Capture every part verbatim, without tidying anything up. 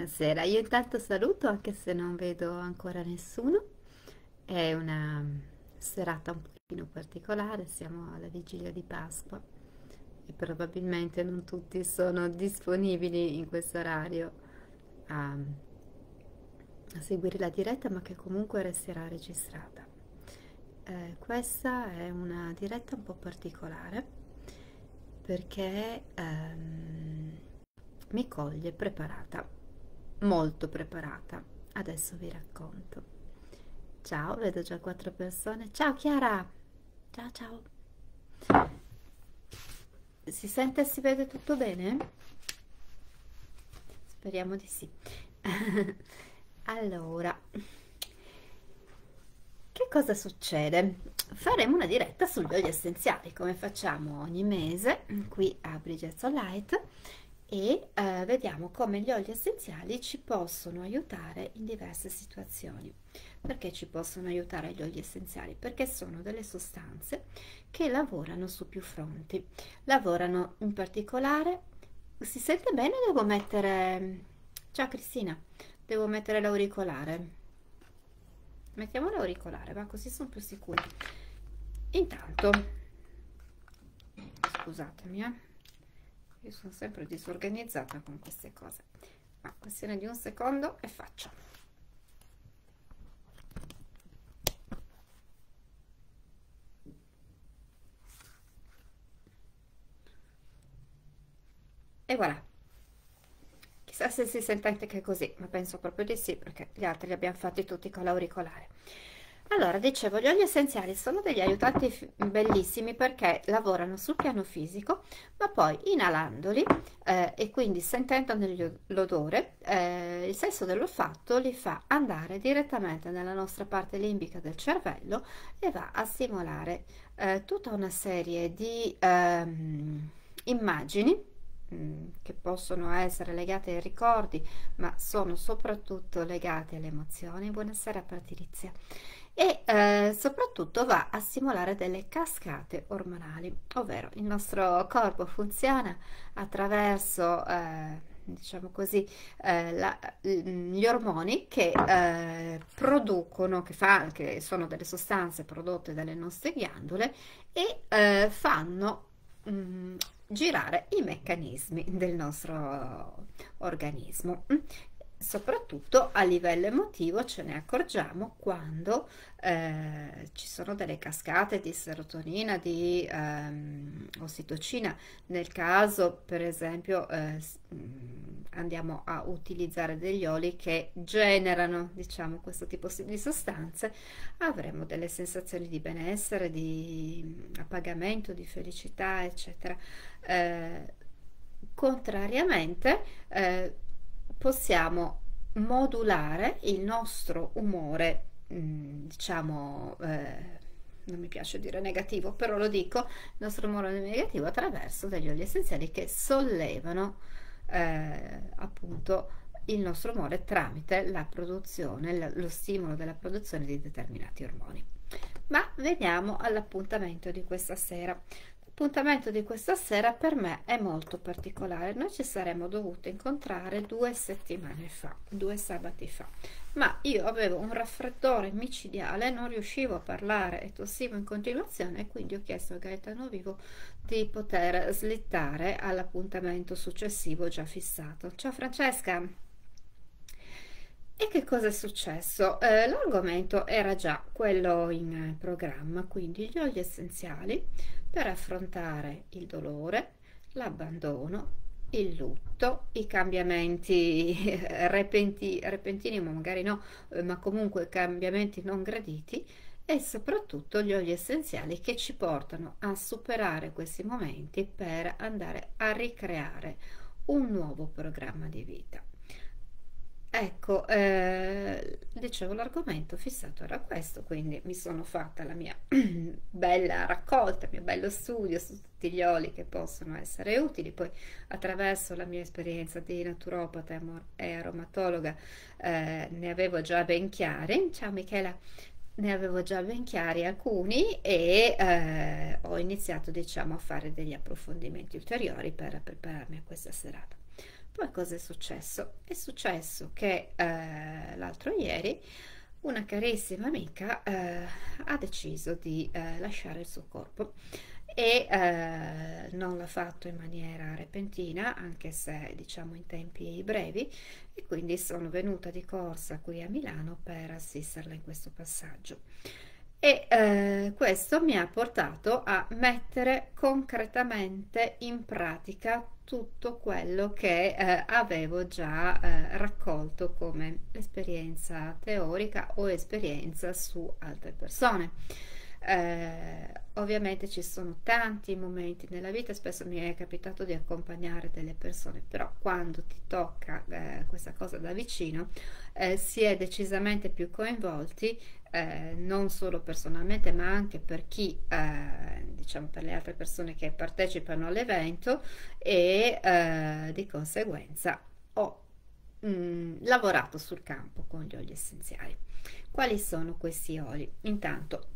Buonasera, io intanto saluto anche se non vedo ancora nessuno. È una serata un pochino particolare, siamo alla vigilia di Pasqua e probabilmente non tutti sono disponibili in questo orario a, a seguire la diretta, ma che comunque resterà registrata. Eh, questa è una diretta un po' particolare perché ehm, mi coglie preparata, molto preparata. Adesso vi racconto. Ciao, vedo già quattro persone. Ciao Chiara! Ciao ciao! Si sente e si vede tutto bene? Speriamo di sì. Allora, che cosa succede? Faremo una diretta sugli oli essenziali, come facciamo ogni mese qui a Bridget's Light, e eh, vediamo come gli oli essenziali ci possono aiutare in diverse situazioni. Perché ci possono aiutare gli oli essenziali? Perché sono delle sostanze che lavorano su più fronti. Lavorano in particolare, si sente bene? Devo mettere, ciao Cristina, devo mettere l'auricolare. Mettiamo l'auricolare, va, così sono più sicuri. Intanto, scusatemi, eh. Io sono sempre disorganizzata con queste cose, ma questione di un secondo e faccio. E voilà. Chissà se si sente anche così, ma penso proprio di sì, perché gli altri li abbiamo fatti tutti con l'auricolare. Allora, dicevo, gli oli essenziali sono degli aiutanti bellissimi perché lavorano sul piano fisico, ma poi inalandoli eh, e quindi sentendo l'odore, eh, il senso dell'olfatto li fa andare direttamente nella nostra parte limbica del cervello e va a stimolare eh, tutta una serie di ehm, immagini che possono essere legate ai ricordi, ma sono soprattutto legate alle emozioni. Buonasera Patrizia. E eh, soprattutto va a stimolare delle cascate ormonali, ovvero il nostro corpo funziona attraverso eh, diciamo così eh, la, gli ormoni che eh, producono, che, fa, che sono delle sostanze prodotte dalle nostre ghiandole e eh, fanno mh, girare i meccanismi del nostro organismo. Soprattutto a livello emotivo ce ne accorgiamo quando eh, ci sono delle cascate di serotonina, di ehm, ossitocina, nel caso per esempio eh, andiamo a utilizzare degli oli che generano, diciamo, questo tipo di sostanze, avremo delle sensazioni di benessere, di appagamento, di felicità, eccetera. Eh, contrariamente eh, possiamo modulare il nostro umore, mh, diciamo, eh, non mi piace dire negativo, però lo dico, il nostro umore negativo attraverso degli oli essenziali che sollevano eh, appunto il nostro umore tramite la produzione, lo stimolo della produzione di determinati ormoni. Ma veniamo all'appuntamento di questa sera. L'appuntamento di questa sera per me è molto particolare. Noi ci saremmo dovuti incontrare due settimane fa, due sabati fa, ma io avevo un raffreddore micidiale, non riuscivo a parlare e tossivo in continuazione, e quindi ho chiesto a Gaetano Vivo di poter slittare all'appuntamento successivo già fissato. Ciao Francesca! E che cosa è successo? Eh, l'argomento era già quello in programma, quindi gli oli essenziali per affrontare il dolore, l'abbandono, il lutto, i cambiamenti repenti, repentini, ma magari no, eh, ma comunque cambiamenti non graditi, e soprattutto gli oli essenziali che ci portano a superare questi momenti per andare a ricreare un nuovo programma di vita. Ecco, eh, dicevo, l'argomento fissato era questo, quindi mi sono fatta la mia bella raccolta, il mio bello studio su tutti gli oli che possono essere utili. Poi attraverso la mia esperienza di naturopata e aromatologa eh, ne avevo già ben chiari. Ciao Michela, ne avevo già ben chiari alcuni e eh, ho iniziato, diciamo, a fare degli approfondimenti ulteriori per prepararmi a questa serata. Poi cosa è successo? È successo che eh, l'altro ieri una carissima amica eh, ha deciso di eh, lasciare il suo corpo e eh, non l'ha fatto in maniera repentina, anche se diciamo in tempi brevi, e quindi sono venuta di corsa qui a Milano per assisterla in questo passaggio. E eh, questo mi ha portato a mettere concretamente in pratica tutto quello che eh, avevo già eh, raccolto come esperienza teorica o esperienza su altre persone. Eh, ovviamente ci sono tanti momenti nella vita, spesso mi è capitato di accompagnare delle persone, però quando ti tocca eh, questa cosa da vicino eh, si è decisamente più coinvolti, eh, non solo personalmente ma anche per chi eh, diciamo per le altre persone che partecipano all'evento, e eh, di conseguenza ho mh, lavorato sul campo con gli oli essenziali. Quali sono questi oli? Intanto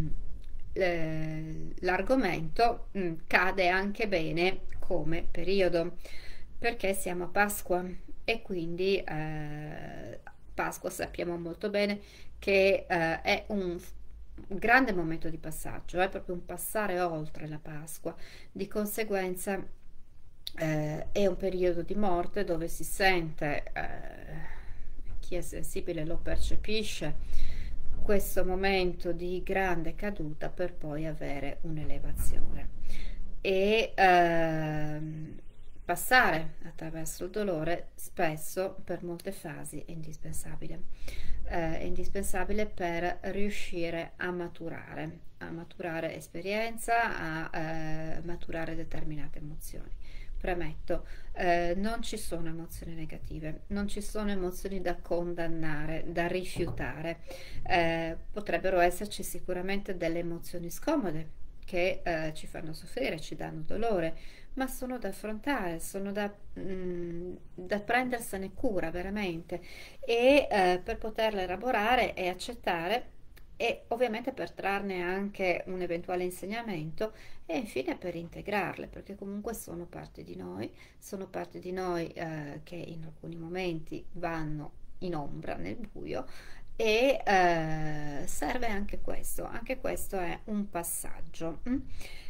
l'argomento mh, cade anche bene come periodo, perché siamo a Pasqua e quindi eh, Pasqua sappiamo molto bene che eh, è un grande momento di passaggio, è proprio un passare oltre la Pasqua, di conseguenza eh, è un periodo di morte dove si sente, eh, chi è sensibile lo percepisce, questo momento di grande caduta per poi avere un'elevazione e ehm, passare attraverso il dolore spesso per molte fasi è indispensabile. Eh, è indispensabile per riuscire a maturare, a maturare esperienza, a eh, maturare determinate emozioni. Premetto, eh, non ci sono emozioni negative, non ci sono emozioni da condannare, da rifiutare. Eh, potrebbero esserci sicuramente delle emozioni scomode che eh, ci fanno soffrire, ci danno dolore, ma sono da affrontare, sono da, mm, da prendersene cura veramente, e eh, per poterle elaborare e accettare, e ovviamente per trarne anche un eventuale insegnamento, e infine per integrarle, perché comunque sono parte di noi, sono parte di noi eh, che in alcuni momenti vanno in ombra, nel buio, e eh, serve anche questo, anche questo è un passaggio. Mm?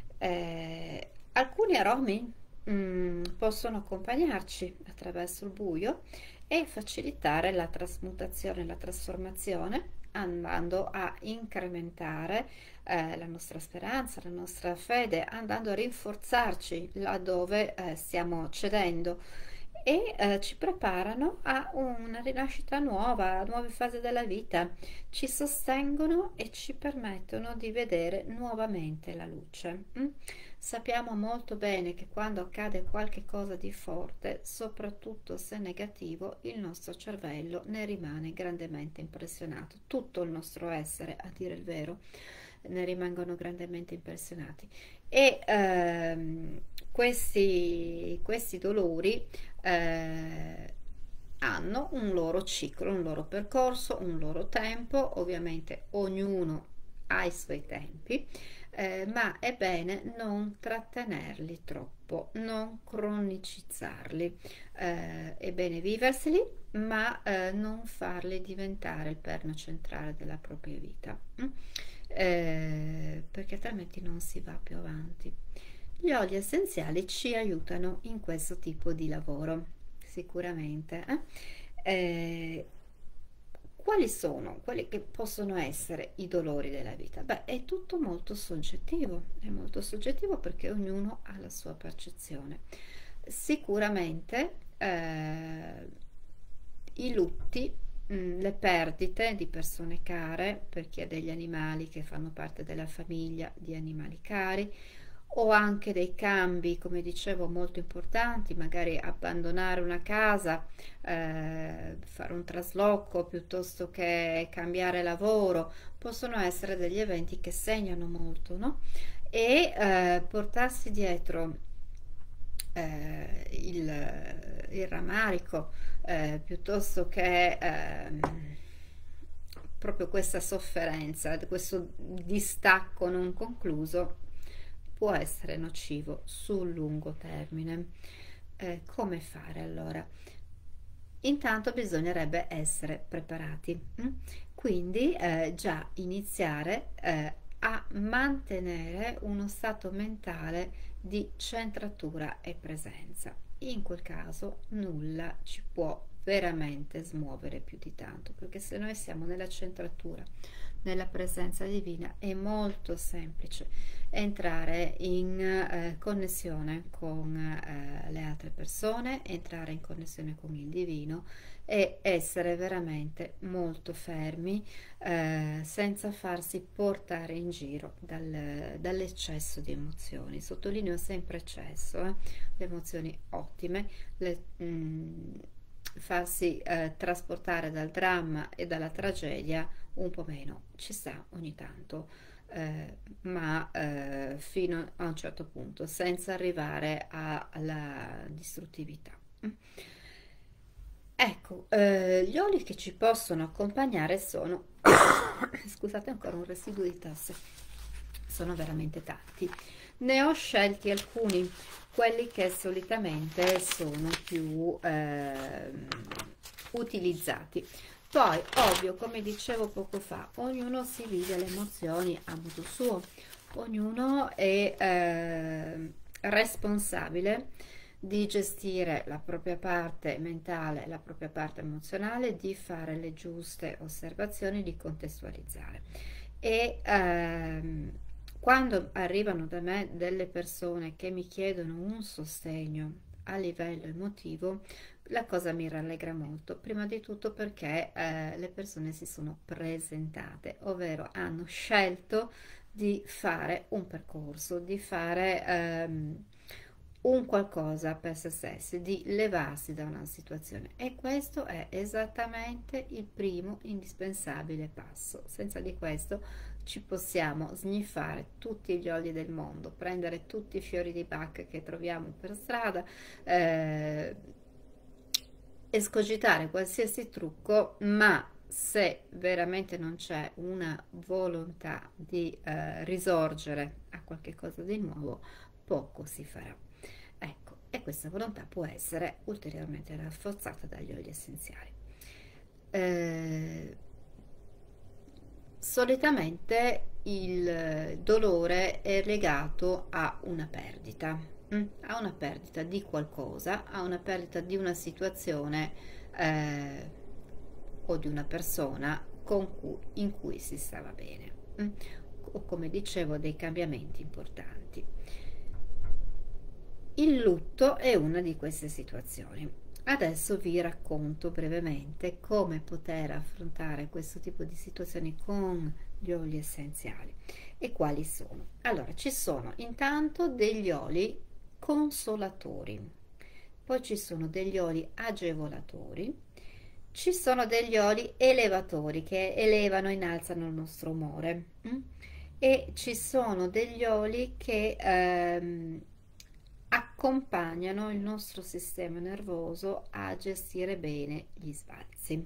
Eh, alcuni aromi mm, possono accompagnarci attraverso il buio e facilitare la trasmutazione, la trasformazione, andando a incrementare eh, la nostra speranza, la nostra fede, andando a rinforzarci laddove eh, stiamo cedendo, e eh, ci preparano a una rinascita nuova, a nuove fasi della vita, ci sostengono e ci permettono di vedere nuovamente la luce. Mm? Sappiamo molto bene che quando accade qualche cosa di forte, soprattutto se negativo, il nostro cervello ne rimane grandemente impressionato, tutto il nostro essere, a dire il vero, ne rimangono grandemente impressionati. E ehm, questi, questi dolori eh, hanno un loro ciclo, un loro percorso, un loro tempo, ovviamente ognuno ha i suoi tempi, eh, ma è bene non trattenerli troppo, non cronicizzarli, eh, è bene viverseli, ma eh, non farli diventare il perno centrale della propria vita, mm? eh, perché altrimenti non si va più avanti. Gli oli essenziali ci aiutano in questo tipo di lavoro, sicuramente. Eh? Eh, quali sono, quelli che possono essere i dolori della vita? Beh, è tutto molto soggettivo, è molto soggettivo perché ognuno ha la sua percezione. Sicuramente eh, i lutti, mh, le perdite di persone care, per chi ha degli animali che fanno parte della famiglia di animali cari, o anche dei cambi, come dicevo, molto importanti, magari abbandonare una casa, eh, fare un trasloco piuttosto che cambiare lavoro, possono essere degli eventi che segnano molto, no? E eh, portarsi dietro eh, il, il rammarico eh, piuttosto che eh, proprio questa sofferenza, questo distacco non concluso, può essere nocivo sul lungo termine. Eh, come fare allora? Intanto bisognerebbe essere preparati, mm? Quindi eh, già iniziare eh, a mantenere uno stato mentale di centratura e presenza. In quel caso nulla ci può veramente smuovere più di tanto, perché se noi siamo nella centratura, nella presenza divina, è molto semplice entrare in eh, connessione con eh, le altre persone, entrare in connessione con il divino e essere veramente molto fermi, eh, senza farsi portare in giro dal, dall'eccesso di emozioni. Sottolineo sempre eccesso, eh? Le emozioni ottime, le, mm, farsi eh, trasportare dal dramma e dalla tragedia un po' meno, ci sta ogni tanto, eh, ma eh, fino a un certo punto, senza arrivare alla distruttività. Ecco, eh, gli oli che ci possono accompagnare sono, scusate ancora un residuo di tosse, sono veramente tanti. Ne ho scelti alcuni, quelli che solitamente sono più eh, utilizzati. Poi, ovvio, come dicevo poco fa, ognuno si vive le emozioni a modo suo, ognuno è eh, responsabile di gestire la propria parte mentale, la propria parte emozionale, di fare le giuste osservazioni, di contestualizzare. E ehm, quando arrivano da me delle persone che mi chiedono un sostegno a livello emotivo, la cosa mi rallegra molto, prima di tutto perché eh, le persone si sono presentate, ovvero hanno scelto di fare un percorso, di fare ehm, un qualcosa per se stessi, di levarsi da una situazione, e questo è esattamente il primo indispensabile passo. Senza di questo ci possiamo sniffare tutti gli oli del mondo, prendere tutti i fiori di Bach che troviamo per strada, eh, escogitare qualsiasi trucco, ma se veramente non c'è una volontà di eh, risorgere a qualche cosa di nuovo, poco si farà. Ecco, e questa volontà può essere ulteriormente rafforzata dagli oli essenziali. Eh, solitamente il dolore è legato a una perdita, mm? a una perdita di qualcosa, a una perdita di una situazione eh, o di una persona con cui, in cui si stava bene, mm? o come dicevo dei cambiamenti importanti. Il lutto è una di queste situazioni. Adesso vi racconto brevemente come poter affrontare questo tipo di situazioni con gli oli essenziali e quali sono. Allora, ci sono intanto degli oli consolatori, poi ci sono degli oli agevolatori, ci sono degli oli elevatori che elevano, innalzano il nostro umore, mm? e ci sono degli oli che ehm, accompagnano il nostro sistema nervoso a gestire bene gli sbalzi.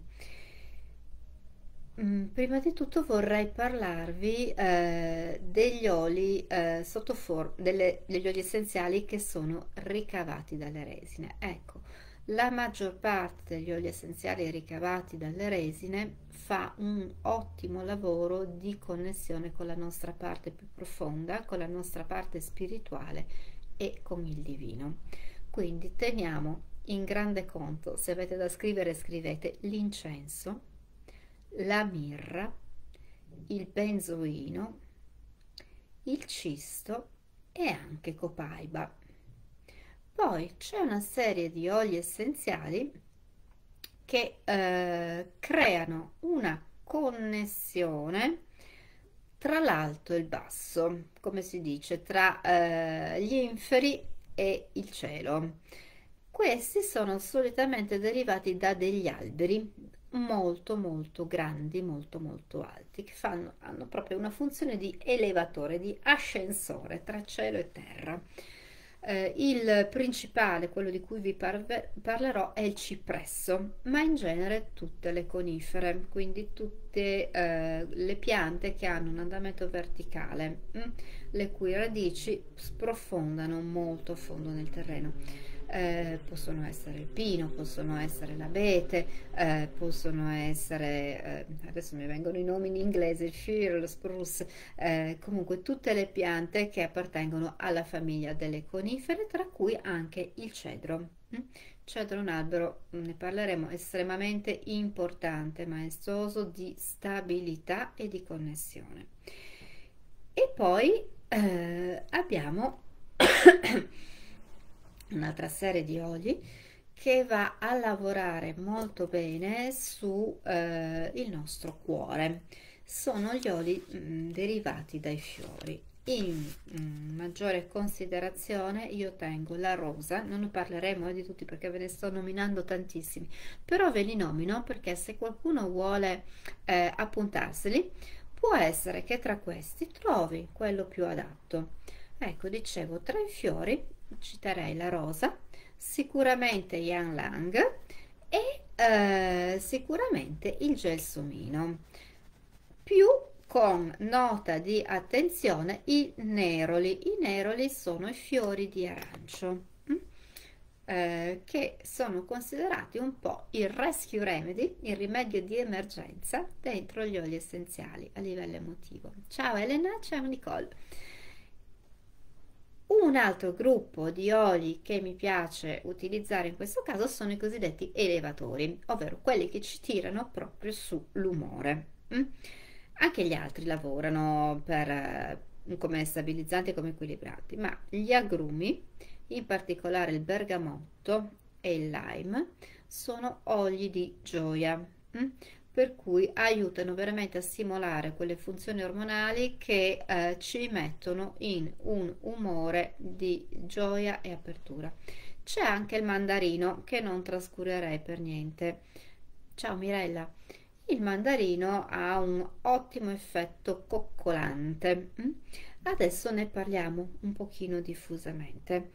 Mm, Prima di tutto vorrei parlarvi eh, degli oli eh, sotto for- delle- degli oli essenziali che sono ricavati dalle resine. Ecco, la maggior parte degli oli essenziali ricavati dalle resine fa un ottimo lavoro di connessione con la nostra parte più profonda, con la nostra parte spirituale e con il divino. Quindi teniamo in grande conto, se avete da scrivere scrivete l'incenso, la mirra, il benzoino, il cisto e anche copaiba. Poi c'è una serie di oli essenziali che eh, creano una connessione tra l'alto e il basso, come si dice, tra eh, gli inferi e il cielo. Questi sono solitamente derivati da degli alberi molto molto grandi, molto molto alti, che fanno, hanno proprio una funzione di elevatore, di ascensore tra cielo e terra. Eh, il principale, quello di cui vi parve, parlerò, è il cipresso, ma in genere tutte le conifere, quindi tutte eh, le piante che hanno un andamento verticale, mh, le cui radici sprofondano molto a fondo nel terreno. eh, possono essere il pino, possono essere l'abete, eh, possono essere, eh, adesso mi vengono i nomi in inglese, il fir, lo spruce, eh, comunque tutte le piante che appartengono alla famiglia delle conifere, tra cui anche il cedro. Mm? Cedro è un albero, ne parleremo, estremamente importante, maestoso, di stabilità e di connessione. E poi eh, abbiamo un'altra serie di oli che va a lavorare molto bene su eh, il nostro cuore. Sono gli oli mh, derivati dai fiori. In mh, maggiore considerazione io tengo la rosa, non ne parleremo di tutti perché ve ne sto nominando tantissimi, però ve li nomino perché se qualcuno vuole eh, appuntarseli, può essere che tra questi trovi quello più adatto. Ecco, dicevo, tra i fiori citerei la rosa, sicuramente Yang Lang e eh, sicuramente il gelsomino, più con nota di attenzione i neroli. I neroli sono i fiori di arancio, mm? eh, che sono considerati un po' il rescue remedy, il rimedio di emergenza dentro gli oli essenziali a livello emotivo. Ciao Elena, ciao Nicole. Un altro gruppo di oli che mi piace utilizzare in questo caso sono i cosiddetti elevatori, ovvero quelli che ci tirano proprio sull'umore. Mm? Anche gli altri lavorano per, eh, come stabilizzanti e come equilibranti, ma gli agrumi, in particolare il bergamotto e il lime, sono oli di gioia. Mm? Per cui aiutano veramente a stimolare quelle funzioni ormonali che eh, ci mettono in un umore di gioia e apertura. C'è anche il mandarino che non trascurerei per niente. Ciao Mirella. Il mandarino ha un ottimo effetto coccolante. Adesso ne parliamo un pochino diffusamente.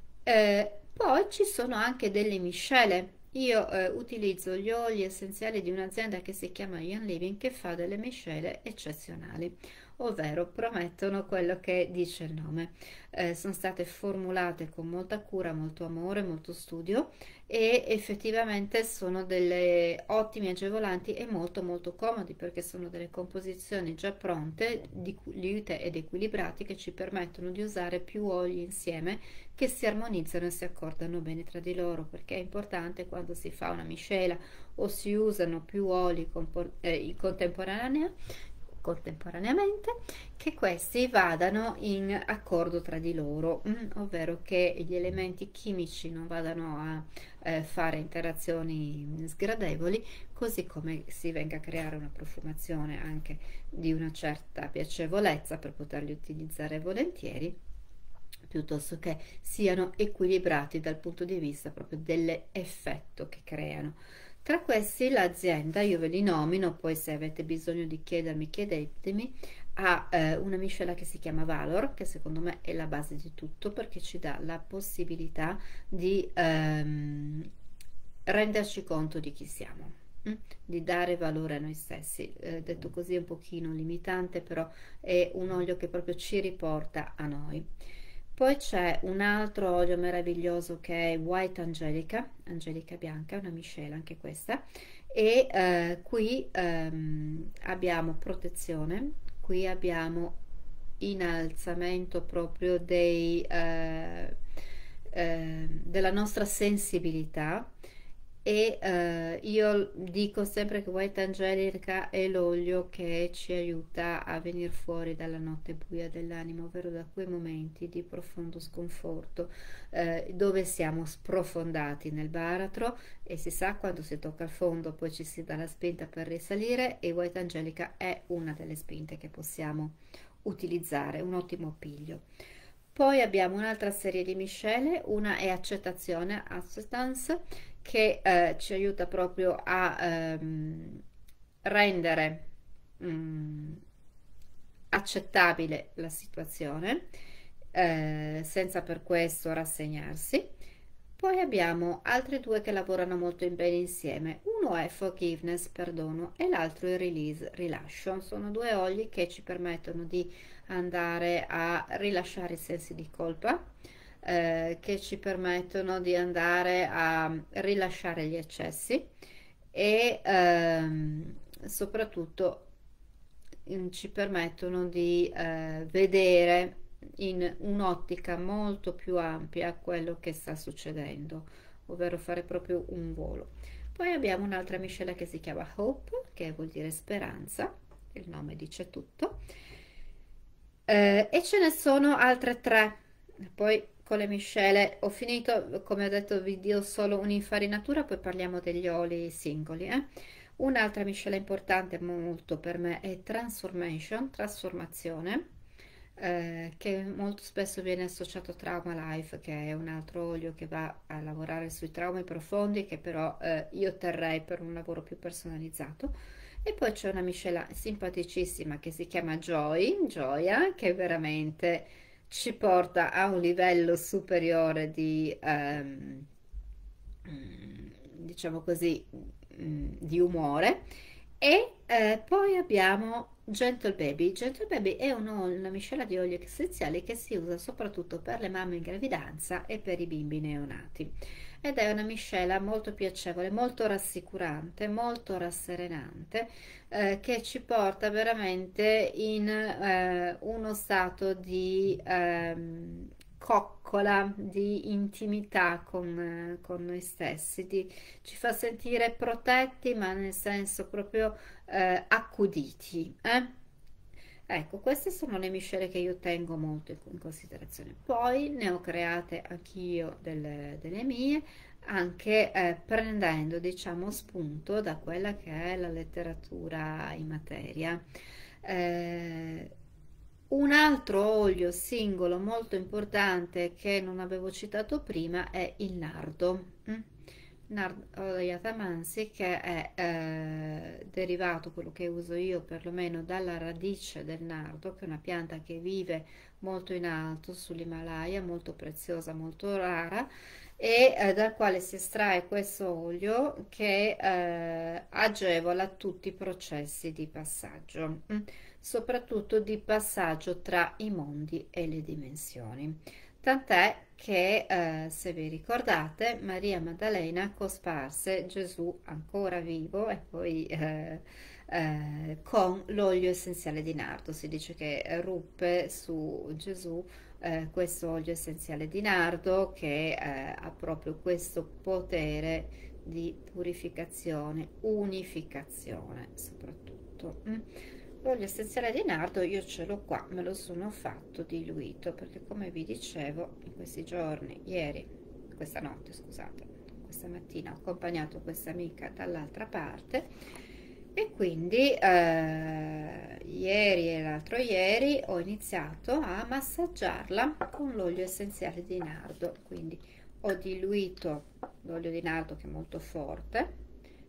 Eh, poi ci sono anche delle miscele. Io eh, utilizzo gli oli essenziali di un'azienda che si chiama Young Living, che fa delle miscele eccezionali, ovvero promettono quello che dice il nome. Eh, sono state formulate con molta cura, molto amore, molto studio e effettivamente sono delle ottimi agevolanti e molto molto comodi perché sono delle composizioni già pronte, diluite ed equilibrati, che ci permettono di usare più oli insieme che si armonizzano e si accordano bene tra di loro, perché è importante quando si fa una miscela o si usano più oli eh, contemporanea, contemporaneamente, che questi vadano in accordo tra di loro, mm, ovvero che gli elementi chimici non vadano a eh, fare interazioni sgradevoli, così come si venga a creare una profumazione anche di una certa piacevolezza per poterli utilizzare volentieri, piuttosto che siano equilibrati dal punto di vista proprio dell'effetto che creano. Tra questi l'azienda, io ve li nomino, poi se avete bisogno di chiedermi, chiedetemi, ha eh, una miscela che si chiama Valor, che secondo me è la base di tutto perché ci dà la possibilità di ehm, renderci conto di chi siamo, hm? Di dare valore a noi stessi. Eh, detto così è un pochino limitante, però è un olio che proprio ci riporta a noi. Poi c'è un altro olio meraviglioso che è White Angelica, Angelica bianca, una miscela anche questa, e eh, qui ehm, abbiamo protezione, qui abbiamo innalzamento proprio dei, eh, eh, della nostra sensibilità. E eh, io dico sempre che White Angelica è l'olio che ci aiuta a venire fuori dalla notte buia dell'anima, ovvero da quei momenti di profondo sconforto eh, dove siamo sprofondati nel baratro e si sa quando si tocca il fondo poi ci si dà la spinta per risalire, e White Angelica è una delle spinte che possiamo utilizzare, un ottimo appiglio. Poi abbiamo un'altra serie di miscele, una è accettazione, acceptance, che eh, ci aiuta proprio a ehm, rendere mh, accettabile la situazione, eh, senza per questo rassegnarsi. Poi abbiamo altri due che lavorano molto bene insieme. Uno è forgiveness, perdono, e l'altro è release, rilascio. Sono due oli che ci permettono di andare a rilasciare i sensi di colpa, eh, che ci permettono di andare a rilasciare gli eccessi e ehm, soprattutto mm, ci permettono di eh, vedere in un'ottica molto più ampia quello che sta succedendo, ovvero fare proprio un volo. Poi abbiamo un'altra miscela che si chiama Hope, che vuol dire speranza, il nome dice tutto. Eh, e ce ne sono altre tre. Poi con le miscele ho finito, come ho detto, vi do solo un'infarinatura, poi parliamo degli oli singoli. eh. Un'altra miscela importante molto per me è Transformation, trasformazione, eh, che molto spesso viene associato a Trauma Life, che è un altro olio che va a lavorare sui traumi profondi, che però eh, io terrei per un lavoro più personalizzato. E poi c'è una miscela simpaticissima che si chiama Joy, Gioia, che veramente ci porta a un livello superiore di, ehm, mm, diciamo così, mm, di umore. E eh, poi abbiamo Gentle Baby. Gentle Baby è un ol- una miscela di oli essenziali che si usa soprattutto per le mamme in gravidanza e per i bimbi neonati. Ed è una miscela molto piacevole, molto rassicurante, molto rasserenante, eh, che ci porta veramente in eh, uno stato di ehm, coccola, di intimità con, eh, con noi stessi, di- ci fa sentire protetti, ma nel senso proprio eh, accuditi. eh. Ecco, queste sono le miscele che io tengo molto in in considerazione. Poi ne ho create anch'io delle, delle mie, anche eh, prendendo, diciamo, spunto da quella che è la letteratura in materia. Eh, un altro olio singolo molto importante che non avevo citato prima è il nardo. mm? Nardo Yatamansi, che è eh, derivato, quello che uso io perlomeno, dalla radice del nardo, che è una pianta che vive molto in alto sull'Himalaya, molto preziosa, molto rara, e eh, dal quale si estrae questo olio che eh, agevola tutti i processi di passaggio, mm, soprattutto di passaggio tra i mondi e le dimensioni. Tant'è che, eh, se vi ricordate, Maria Maddalena cosparse Gesù ancora vivo e poi eh, eh, con l'olio essenziale di nardo. Si dice che ruppe su Gesù eh, questo olio essenziale di nardo che eh, ha proprio questo potere di purificazione, unificazione soprattutto. mm. L'olio essenziale di nardo io ce l'ho qua, me lo sono fatto diluito perché, come vi dicevo, in questi giorni, ieri, questa notte, scusate, questa mattina ho accompagnato questa amica dall'altra parte e quindi eh, ieri e l'altro ieri ho iniziato a massaggiarla con l'olio essenziale di nardo. Quindi ho diluito l'olio di nardo, che è molto forte,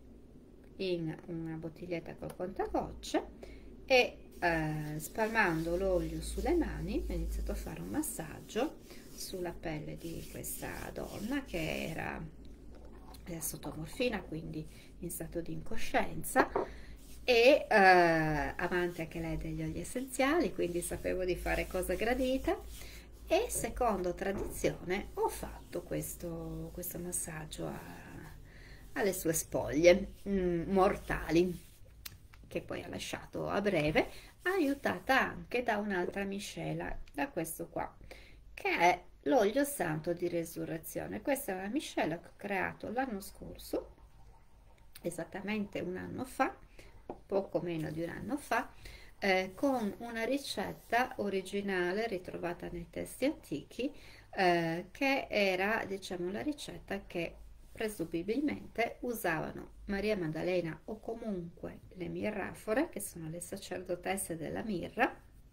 in una bottiglietta col contagocce e eh, spalmando l'olio sulle mani ho iniziato a fare un massaggio sulla pelle di questa donna che era eh, sotto morfina, quindi in stato di incoscienza, e eh, amante anche lei degli oli essenziali, quindi sapevo di fare cosa gradita. E secondo tradizione ho fatto questo, questo massaggio a, alle sue spoglie mm, mortali, che poi ha lasciato a breve, aiutata anche da un'altra miscela, da questo qua, che è l'olio santo di resurrezione. Questa è una miscela che ho creato l'anno scorso, esattamente un anno fa, poco meno di un anno fa, eh, con una ricetta originale ritrovata nei testi antichi, eh, che era, diciamo, la ricetta che presumibilmente usavano Maria Maddalena o comunque le mirrafore, che sono le sacerdotesse della mirra,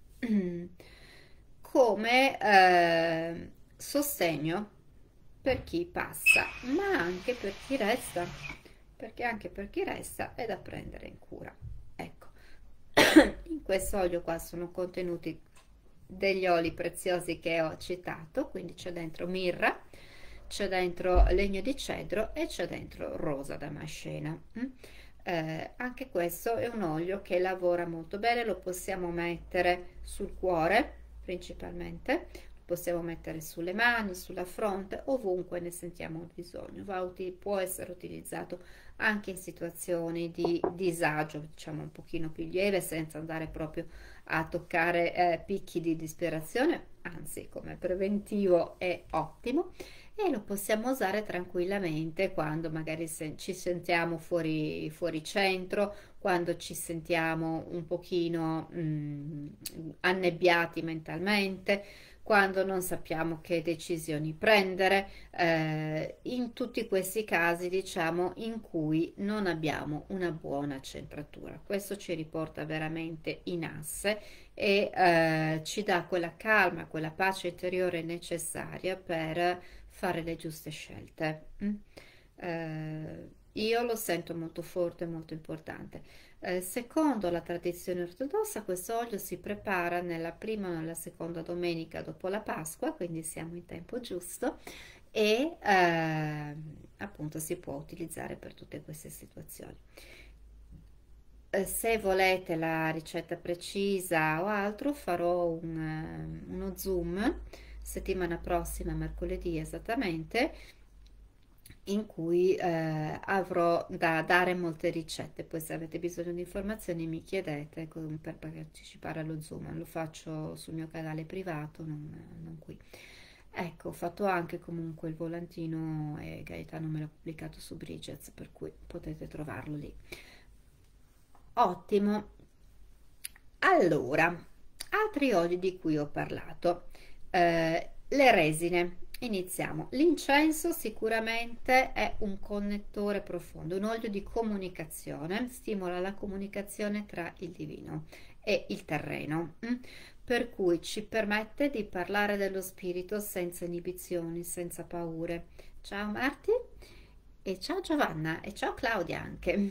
come eh, sostegno per chi passa, ma anche per chi resta, perché anche per chi resta è da prendere in cura. Ecco, in questo olio qua sono contenuti degli oli preziosi che ho citato, quindi c'è dentro mirra, c'è dentro legno di cedro e c'è dentro rosa damascena. mm? Eh, anche questo è un olio che lavora molto bene, lo possiamo mettere sul cuore principalmente, possiamo mettere sulle mani, sulla fronte, ovunque ne sentiamo bisogno. Va uti- può essere utilizzato anche in situazioni di disagio, diciamo un pochino più lieve, senza andare proprio a toccare eh, picchi di disperazione, anzi come preventivo è ottimo, e lo possiamo usare tranquillamente quando magari se ci sentiamo fuori, fuori centro, quando ci sentiamo un pochino mh, annebbiati mentalmente, quando non sappiamo che decisioni prendere, eh, in tutti questi casi, diciamo, in cui non abbiamo una buona centratura. Questo ci riporta veramente in asse e eh, ci dà quella calma, quella pace interiore necessaria per fare le giuste scelte. Mm? Eh, io lo sento molto forte, molto importante. Eh, secondo la tradizione ortodossa, questo olio si prepara nella prima o nella seconda domenica dopo la Pasqua, quindi siamo in tempo giusto, e eh, appunto si può utilizzare per tutte queste situazioni. Eh, se volete la ricetta precisa o altro, farò un, eh, uno zoom settimana prossima, mercoledì esattamente, in cui eh, avrò da dare molte ricette. Poi se avete bisogno di informazioni mi chiedete com- per partecipare allo Zoom. Lo faccio sul mio canale privato, non, non qui. Ecco, ho fatto anche comunque il volantino e Gaetano me l'ha pubblicato su Bridgets, per cui potete trovarlo lì. Ottimo. Allora, altri oli di cui ho parlato. Eh, le resine. Iniziamo. L'incenso sicuramente è un connettore profondo, un olio di comunicazione, stimola la comunicazione tra il divino e il terreno, mm? Per cui ci permette di parlare dello spirito senza inibizioni, senza paure. Ciao Marti e ciao Giovanna e ciao Claudia anche.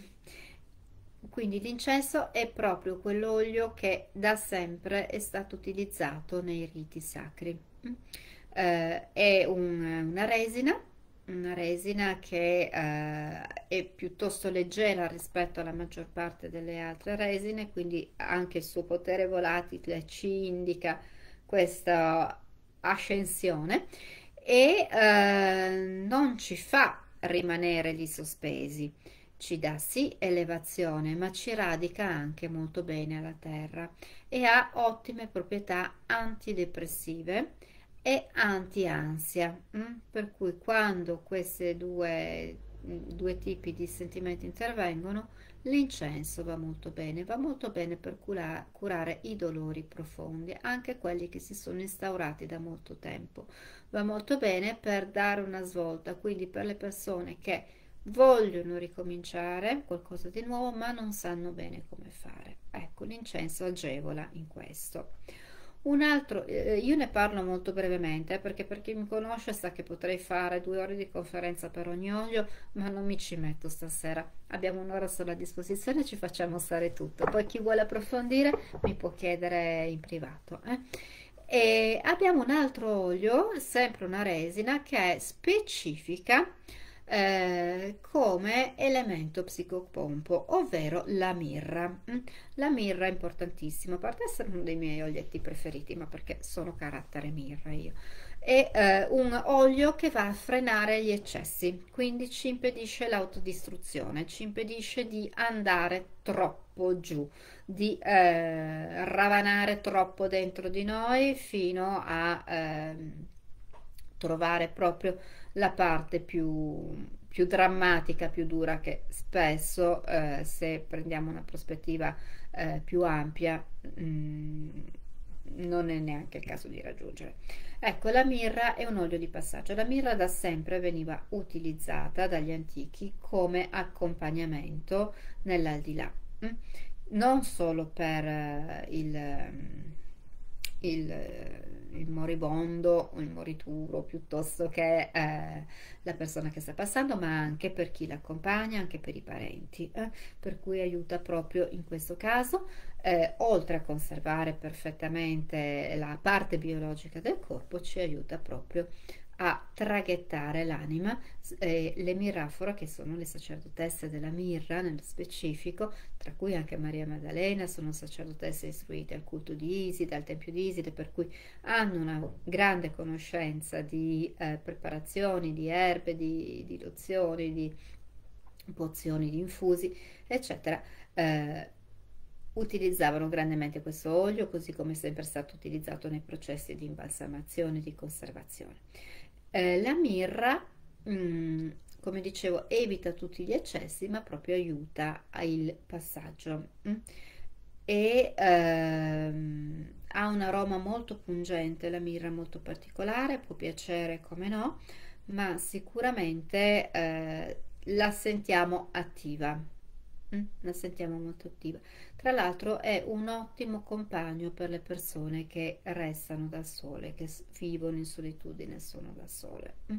Quindi l'incenso è proprio quell'olio che da sempre è stato utilizzato nei riti sacri. Mm? Eh, è un- una resina, una resina che eh, è piuttosto leggera rispetto alla maggior parte delle altre resine, quindi anche il suo potere volatile ci indica questa ascensione e eh, non ci fa rimanere lì sospesi. Ci dà sì elevazione, ma ci radica anche molto bene alla terra e ha ottime proprietà antidepressive e anti-ansia, mm? Per cui quando questi due, due tipi di sentimenti intervengono, l'incenso va molto bene, va molto bene per cura- curare i dolori profondi, anche quelli che si sono instaurati da molto tempo. Va molto bene per dare una svolta, quindi per le persone che vogliono ricominciare qualcosa di nuovo ma non sanno bene come fare. Ecco, l'incenso agevola in questo. Un altro, eh, io ne parlo molto brevemente, eh, perché per chi mi conosce sa che potrei fare due ore di conferenza per ogni olio, ma non mi ci metto stasera. Abbiamo un'ora sola a disposizione, ci facciamo stare tutto. Poi chi vuole approfondire mi può chiedere in privato. eh. E abbiamo un altro olio, sempre una resina, che è specifica eh, come elemento psicopompo, ovvero la mirra. Mm? La mirra è importantissima, a parte essere uno dei miei olietti preferiti, ma perché sono carattere mirra io. È eh, un olio che va a frenare gli eccessi, quindi ci impedisce l'autodistruzione, ci impedisce di andare troppo giù, di eh, ravanare troppo dentro di noi fino a ehm, trovare proprio la parte più, più drammatica, più dura, che spesso eh, se prendiamo una prospettiva eh, più ampia mh, non è neanche il caso di raggiungere. Ecco, la mirra è un olio di passaggio. La mirra da sempre veniva utilizzata dagli antichi come accompagnamento nell'aldilà, mh? Non solo per eh, il il, il moribondo o il morituro piuttosto che eh, la persona che sta passando, ma anche per chi l'accompagna, anche per i parenti, eh, per cui aiuta proprio in questo caso, eh, oltre a conservare perfettamente la parte biologica del corpo, ci aiuta proprio a traghettare l'anima. Eh, le mirrafora, che sono le sacerdotesse della mirra nello specifico, tra cui anche Maria Maddalena, sono sacerdotesse istruite al culto di Iside, al tempio di Iside, per cui hanno una grande conoscenza di eh, preparazioni, di erbe, di, di lozioni, di pozioni, di infusi, eccetera. Eh, utilizzavano grandemente questo olio, così come è sempre stato utilizzato nei processi di imbalsamazione e di conservazione. Eh, la mirra, mh, come dicevo, evita tutti gli eccessi, ma proprio aiuta il passaggio. mh. E ehm, ha un aroma molto pungente, la mirra molto particolare, può piacere come no, ma sicuramente eh, la sentiamo attiva. mm, La sentiamo molto attiva. Tra l'altro è un ottimo compagno per le persone che restano da sole, che s- vivono in solitudine e sono da sole. Mm.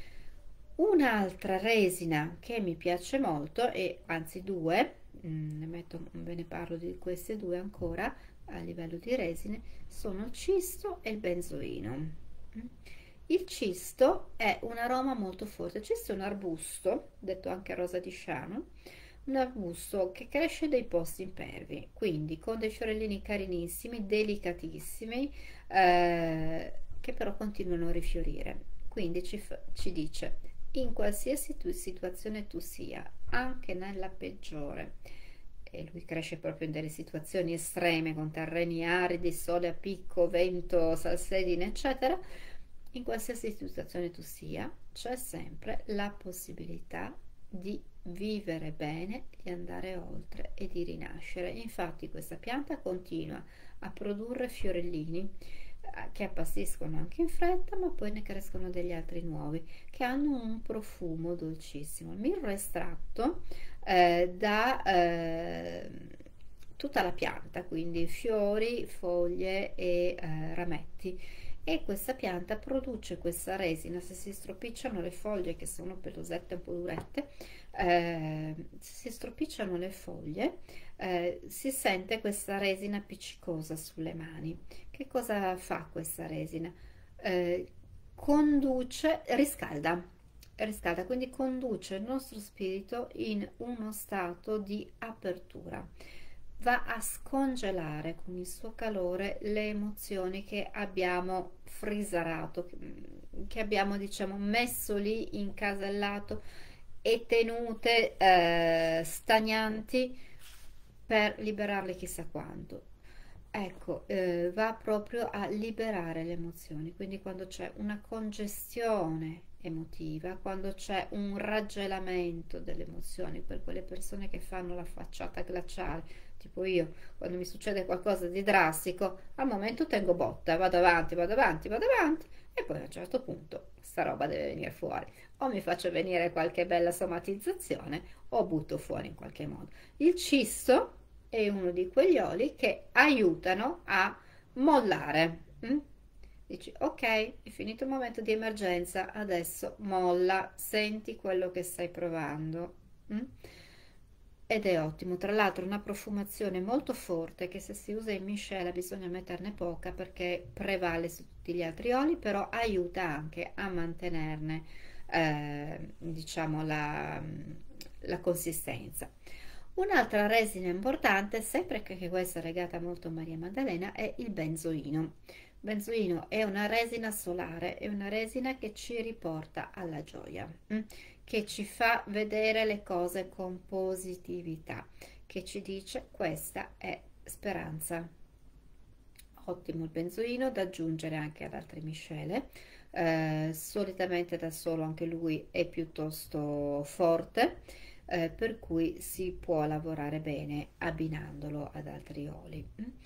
Un'altra resina che mi piace molto, e anzi due, mm, ne metto, ve ne parlo di queste due ancora a livello di resine, sono il cisto e il benzoino. Mm. Il cisto è un aroma molto forte. Il cisto è un arbusto, detto anche rosa di Sciano, un arbusto che cresce dai posti impervi, quindi con dei fiorellini carinissimi, delicatissimi, eh, che però continuano a rifiorire. Quindi ci, fa- ci dice, in qualsiasi tu- situazione tu sia, anche nella peggiore, e lui cresce proprio in delle situazioni estreme, con terreni aridi, sole a picco, vento, salsedine, eccetera, in qualsiasi situazione tu sia, c'è sempre la possibilità di vivere bene, di andare oltre e di rinascere. Infatti questa pianta continua a produrre fiorellini eh, che appassiscono anche in fretta, ma poi ne crescono degli altri nuovi che hanno un profumo dolcissimo. Il mirro estratto eh, da eh, tutta la pianta, quindi fiori, foglie e eh, rametti. E questa pianta produce questa resina. Se si stropicciano le foglie, che sono pelosette un po' durette, eh, se si stropicciano le foglie, eh, si sente questa resina appiccicosa sulle mani. Che cosa fa questa resina? Eh, conduce, riscalda, riscalda, quindi conduce il nostro spirito in uno stato di apertura. Va a scongelare con il suo calore le emozioni che abbiamo frisarato, che abbiamo, diciamo, messo lì, incasellato e tenute eh, stagnanti, per liberarle chissà quanto. Ecco, eh, va proprio a liberare le emozioni, quindi quando c'è una congestione emotiva, quando c'è un raggelamento delle emozioni, per quelle persone che fanno la facciata glaciale, tipo io, quando mi succede qualcosa di drastico, al momento tengo botta, vado avanti, vado avanti, vado avanti, e poi a un certo punto sta roba deve venire fuori. O mi faccio venire qualche bella somatizzazione, o butto fuori in qualche modo. Il cisto è uno di quegli oli che aiutano a mollare. mm? Dici, ok, è finito il momento di emergenza, adesso molla, senti quello che stai provando. mm? Ed è ottimo. Tra l'altro una profumazione molto forte, che se si usa in miscela bisogna metterne poca perché prevale su tutti gli altri oli, però aiuta anche a mantenerne eh, diciamo la, la consistenza. Un'altra resina importante, sempre che questa è legata molto a Maria Maddalena, è il benzoino. Il benzoino è una resina solare, è una resina che ci riporta alla gioia, mm? che ci fa vedere le cose con positività, che ci dice questa è speranza. Ottimo il benzoino, da aggiungere anche ad altre miscele. Eh, solitamente da solo anche lui è piuttosto forte, eh, per cui si può lavorare bene abbinandolo ad altri oli.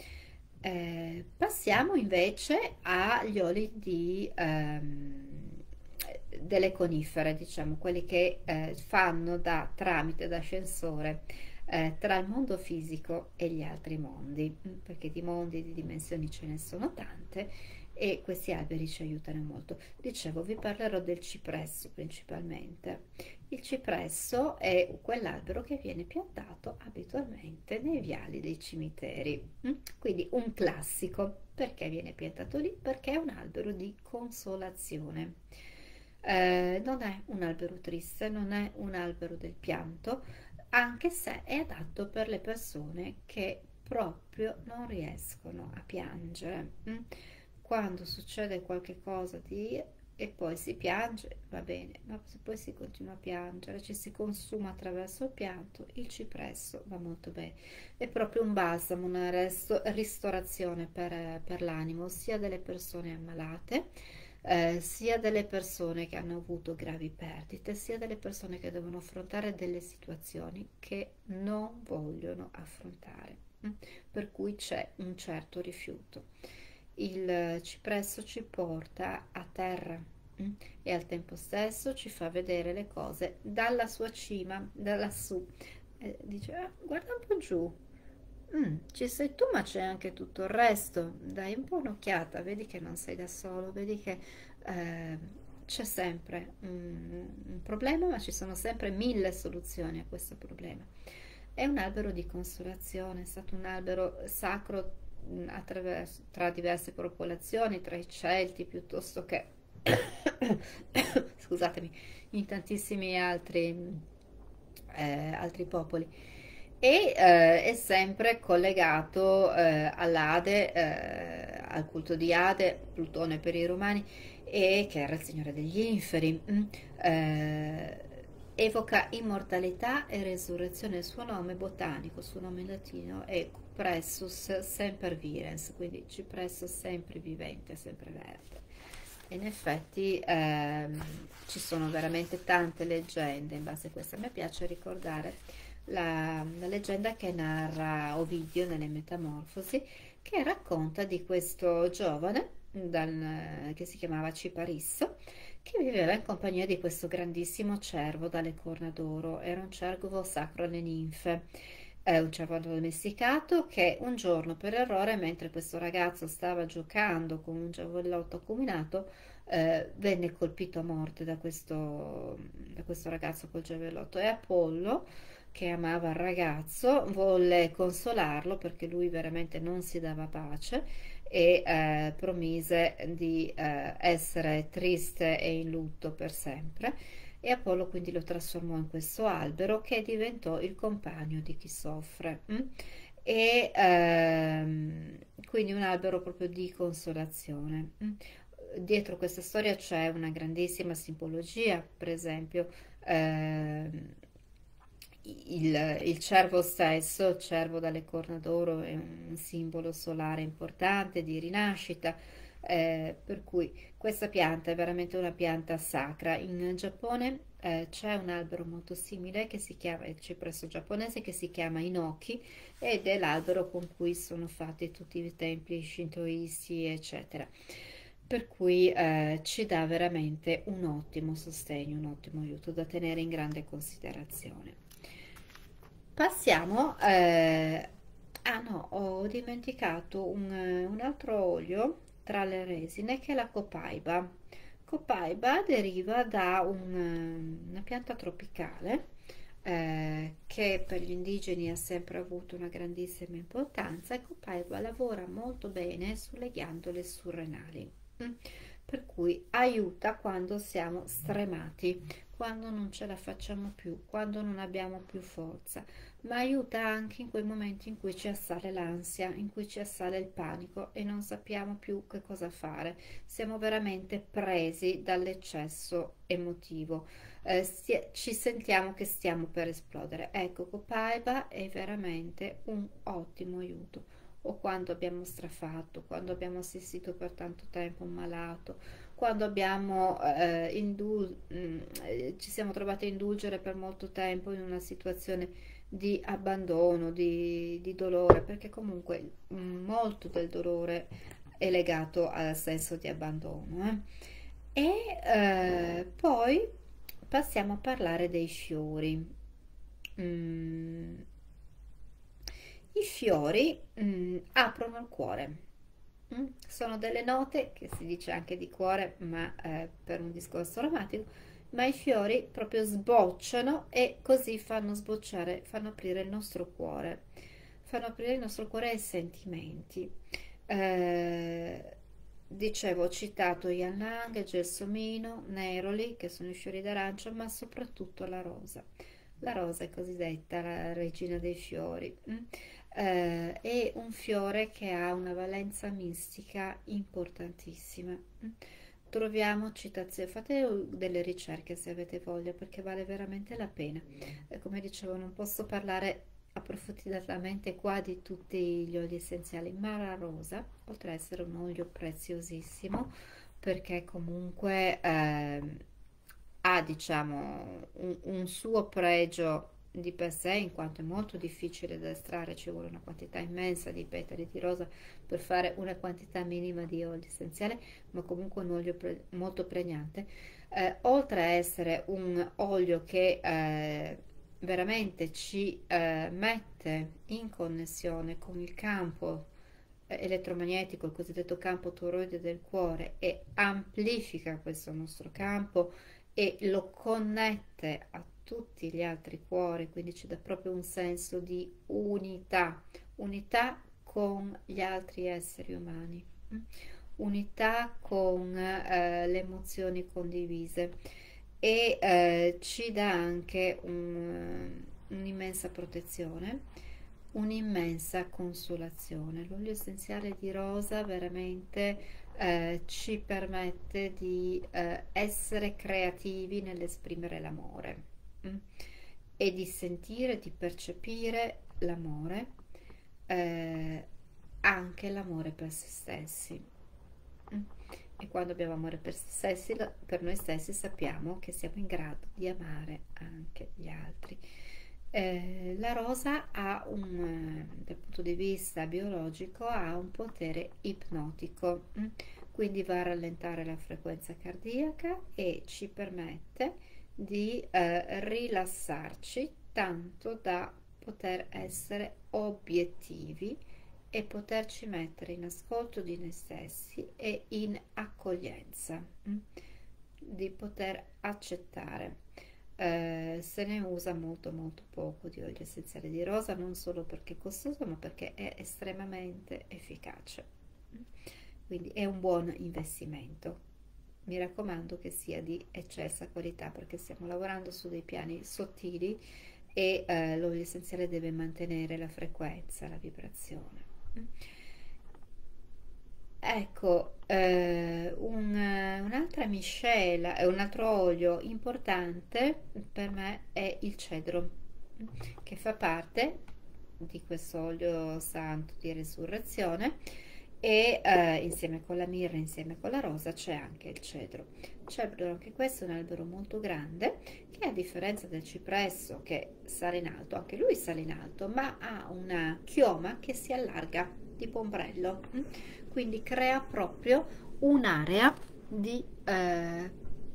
Eh, passiamo invece agli oli di, ehm, delle conifere, diciamo, quelli che eh, fanno da tramite, da ascensore eh, tra il mondo fisico e gli altri mondi, perché di mondi e di dimensioni ce ne sono tante e questi alberi ci aiutano molto. Dicevo, vi parlerò del cipresso principalmente. Il cipresso è quell'albero che viene piantato abitualmente nei viali dei cimiteri, mm? Quindi un classico. Perché viene piantato lì? Perché è un albero di consolazione. Eh, non è un albero triste, non è un albero del pianto, anche se è adatto per le persone che proprio non riescono a piangere. mm? Quando succede qualche cosa di e poi si piange, va bene, ma se poi si continua a piangere, ci si consuma attraverso il pianto, il cipresso va molto bene. È proprio un balsamo, una resto- ristorazione per, per l'animo, sia delle persone ammalate, eh, sia delle persone che hanno avuto gravi perdite, sia delle persone che devono affrontare delle situazioni che non vogliono affrontare, mm? Per cui c'è un certo rifiuto. Il cipresso ci porta a terra, mm? E al tempo stesso ci fa vedere le cose dalla sua cima, da lassù. Eh, dice, "Ah, guarda un po' giù. Mm, ci sei tu, ma c'è anche tutto il resto. Dai un po' un'occhiata, vedi che non sei da solo, vedi che eh, c'è sempre un, un problema, ma ci sono sempre mille soluzioni a questo problema. È un albero di consolazione, è stato un albero sacro mm, attraverso- tra diverse popolazioni, tra i Celti piuttosto che, scusatemi, in tantissimi altri, eh, altri popoli. E eh, è sempre collegato eh, all'Ade, eh, al culto di Ade, Plutone per i romani, e che era il signore degli inferi. mm. Eh, evoca immortalità e resurrezione. Il suo nome botanico, il suo nome in latino è Cupressus sempervirens, quindi cipresso sempre vivente, sempre verde. In effetti ehm, ci sono veramente tante leggende in base a questo. A me piace ricordare la, la leggenda che narra Ovidio nelle Metamorfosi, che racconta di questo giovane dal- che si chiamava Ciparisso, che viveva in compagnia di questo grandissimo cervo dalle corna d'oro. Era un cervo sacro alle ninfe, è un cervo addomesticato che un giorno per errore, mentre questo ragazzo stava giocando con un giavellotto acuminato, eh, venne colpito a morte da questo, da questo ragazzo col giavellotto, e Apollo, che amava il ragazzo, volle consolarlo perché lui veramente non si dava pace, e eh, promise di eh, essere triste e in lutto per sempre, e Apollo quindi lo trasformò in questo albero che diventò il compagno di chi soffre. mm? E ehm, quindi un albero proprio di consolazione. mm? Dietro questa storia c'è una grandissima simbologia, per esempio ehm, il, il cervo stesso, il cervo dalle corna d'oro, è un simbolo solare importante di rinascita, eh, per cui questa pianta è veramente una pianta sacra. In Giappone eh, c'è un albero molto simile che si chiama, il cipresso giapponese, che si chiama Inoki, ed è l'albero con cui sono fatti tutti i templi shintoisti, eccetera. Per cui eh, ci dà veramente un ottimo sostegno, un ottimo aiuto da tenere in grande considerazione. Passiamo, eh, ah no, ho dimenticato un, eh, un altro olio tra le resine che è la copaiba. Copaiba deriva da un, eh, una pianta tropicale eh, che per gli indigeni ha sempre avuto una grandissima importanza, e copaiba lavora molto bene sulle ghiandole surrenali, mm, per cui aiuta quando siamo stremati, quando non ce la facciamo più, quando non abbiamo più forza, ma aiuta anche in quei momenti in cui ci assale l'ansia, in cui ci assale il panico e non sappiamo più che cosa fare. Siamo veramente presi dall'eccesso emotivo. Eh, stia- ci sentiamo che stiamo per esplodere. Ecco, Copaiba è veramente un ottimo aiuto. O quando abbiamo strafatto, quando abbiamo assistito per tanto tempo un malato, quando abbiamo eh, indul- mm, eh, ci siamo trovati a indulgere per molto tempo in una situazione di abbandono, di, di dolore, perché comunque mm, molto del dolore è legato al senso di abbandono. eh. E eh, poi passiamo a parlare dei fiori. Mm, I fiori mm, aprono il cuore. Mm, Sono delle note che si dice anche di cuore, ma eh, per un discorso romantico, ma i fiori proprio sbocciano e così fanno sbocciare, fanno aprire il nostro cuore, fanno aprire il nostro cuore ai sentimenti. Eh, dicevo, ho citato Yan Lang, Gelsomino, Neroli, che sono i fiori d'arancio, ma soprattutto la rosa. La rosa è cosiddetta la regina dei fiori. mm? Eh, è un fiore che ha una valenza mistica importantissima. mm? Troviamo citazioni, fate delle ricerche se avete voglia, perché vale veramente la pena. Eh, come dicevo, non posso parlare approfonditamente qua di tutti gli oli essenziali, ma la rosa, oltre ad essere un olio preziosissimo, perché comunque ehm, ha, diciamo, un, un suo pregio di per sé, in quanto è molto difficile da estrarre, ci vuole una quantità immensa di petali di rosa per fare una quantità minima di olio essenziale, ma comunque un olio pre- molto pregnante. Eh, oltre a essere un olio che eh, veramente ci eh, mette in connessione con il campo eh, elettromagnetico, il cosiddetto campo toroide del cuore, e amplifica questo nostro campo e lo connette a tutti gli altri cuori, quindi ci dà proprio un senso di unità, unità con gli altri esseri umani, mm? Unità con eh, le emozioni condivise e eh, ci dà anche un- un'immensa protezione, un'immensa consolazione. L'olio essenziale di rosa veramente eh, ci permette di eh, essere creativi nell'esprimere l'amore, mm? E di sentire, di percepire l'amore, eh, anche l'amore per se stessi. mm? E quando abbiamo amore per se stessi, per noi stessi, sappiamo che siamo in grado di amare anche gli altri. Eh, la rosa ha un, eh, dal punto di vista biologico, ha un potere ipnotico, mm? Quindi va a rallentare la frequenza cardiaca e ci permette di eh, rilassarci tanto da poter essere obiettivi e poterci mettere in ascolto di noi stessi e in accoglienza, mm? Di poter accettare. Eh, se ne usa molto molto poco di olio essenziale di rosa, non solo perché è costoso, ma perché è estremamente efficace. Quindi è un buon investimento. Mi raccomando che sia di eccelsa qualità, perché stiamo lavorando su dei piani sottili e eh, l'olio essenziale deve mantenere la frequenza, la vibrazione. Ecco, eh, un- un'altra miscela, eh, un altro olio importante per me è il cedro, che fa parte di questo olio santo di resurrezione e eh, insieme con la mirra, insieme con la rosa c'è anche il cedro. Il cedro, anche questo è un albero molto grande che, a differenza del cipresso che sale in alto, anche lui sale in alto, ma ha una chioma che si allarga tipo ombrello, mm? Quindi crea proprio un'area di eh,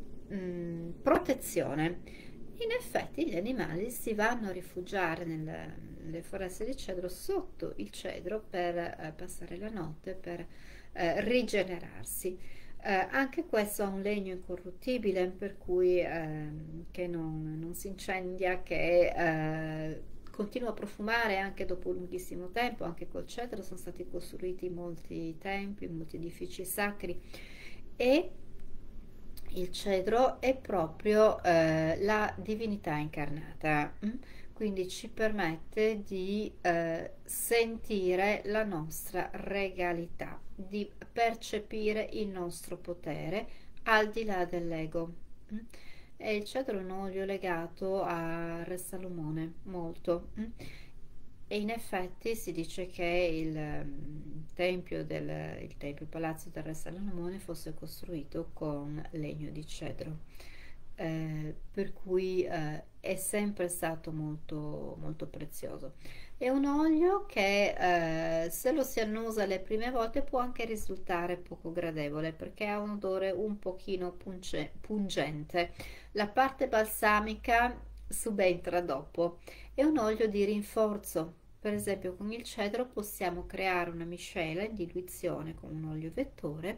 mm, protezione. In effetti gli animali si vanno a rifugiare nel- nelle foreste di cedro, sotto il cedro, per eh, passare la notte, per eh, rigenerarsi. Eh, anche questo ha un legno incorruttibile, per cui ehm, che non, non si incendia, che eh, continua a profumare anche dopo un lunghissimo tempo. Anche col cedro sono stati costruiti molti templi, molti edifici sacri, e il cedro è proprio eh, la divinità incarnata, mm? Quindi ci permette di eh, sentire la nostra regalità, di percepire il nostro potere al di là dell'ego. mm? E il cedro è un olio legato a Re Salomone, molto. mm? E in effetti si dice che il mm, tempio del il tempio, il palazzo del re Salomone fosse costruito con legno di cedro, eh, per cui eh, è sempre stato molto, molto prezioso. È un olio che eh, se lo si annusa le prime volte può anche risultare poco gradevole, perché ha un odore un pochino punge- pungente. La parte balsamica subentra dopo. È un olio di rinforzo. Per esempio, con il cedro possiamo creare una miscela in diluizione con un olio vettore,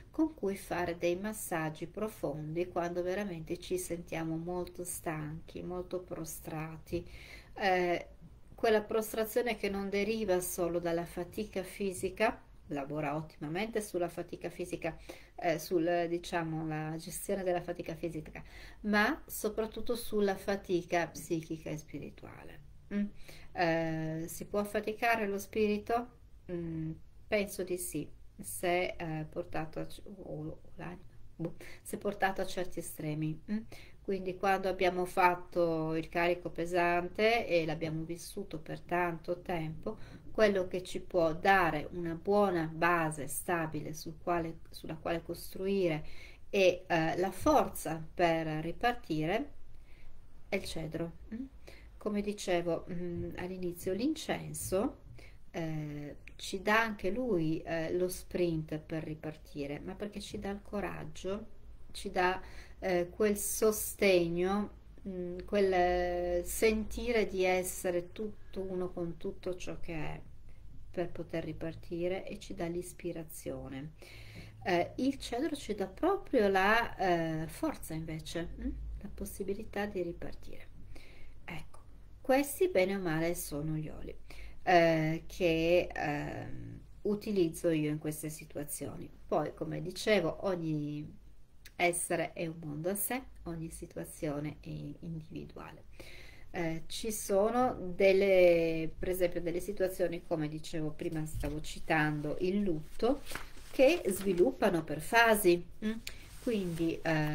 con cui fare dei massaggi profondi quando veramente ci sentiamo molto stanchi, molto prostrati. Eh, quella prostrazione che non deriva solo dalla fatica fisica, lavora ottimamente sulla fatica fisica, eh, sul, diciamo, la gestione della fatica fisica, ma soprattutto sulla fatica psichica e spirituale. Mm. Eh, si può affaticare lo spirito? Mm, penso di sì, se eh, portato a, o, o l'anima, boh, se portato a certi estremi. Mm. Quindi quando abbiamo fatto il carico pesante e l'abbiamo vissuto per tanto tempo, quello che ci può dare una buona base stabile sul quale, sulla quale costruire e eh, la forza per ripartire è il cedro. Mm. Come dicevo mm, all'inizio, l'incenso eh, ci dà anche lui eh, lo sprint per ripartire, ma perché ci dà il coraggio, ci dà eh, quel sostegno, mm, quel eh, sentire di essere tutto uno con tutto ciò che è per poter ripartire e ci dà l'ispirazione. Eh, il cedro ci dà proprio la eh, forza invece, mm? La possibilità di ripartire. Ecco, questi bene o male sono gli oli eh, che ehm, utilizzo io in queste situazioni. Poi, come dicevo, ogni essere è un mondo a sé, ogni situazione è individuale. Eh, ci sono delle, per esempio, delle situazioni, come dicevo prima, stavo citando il lutto, che sviluppano per fasi. Mm? Quindi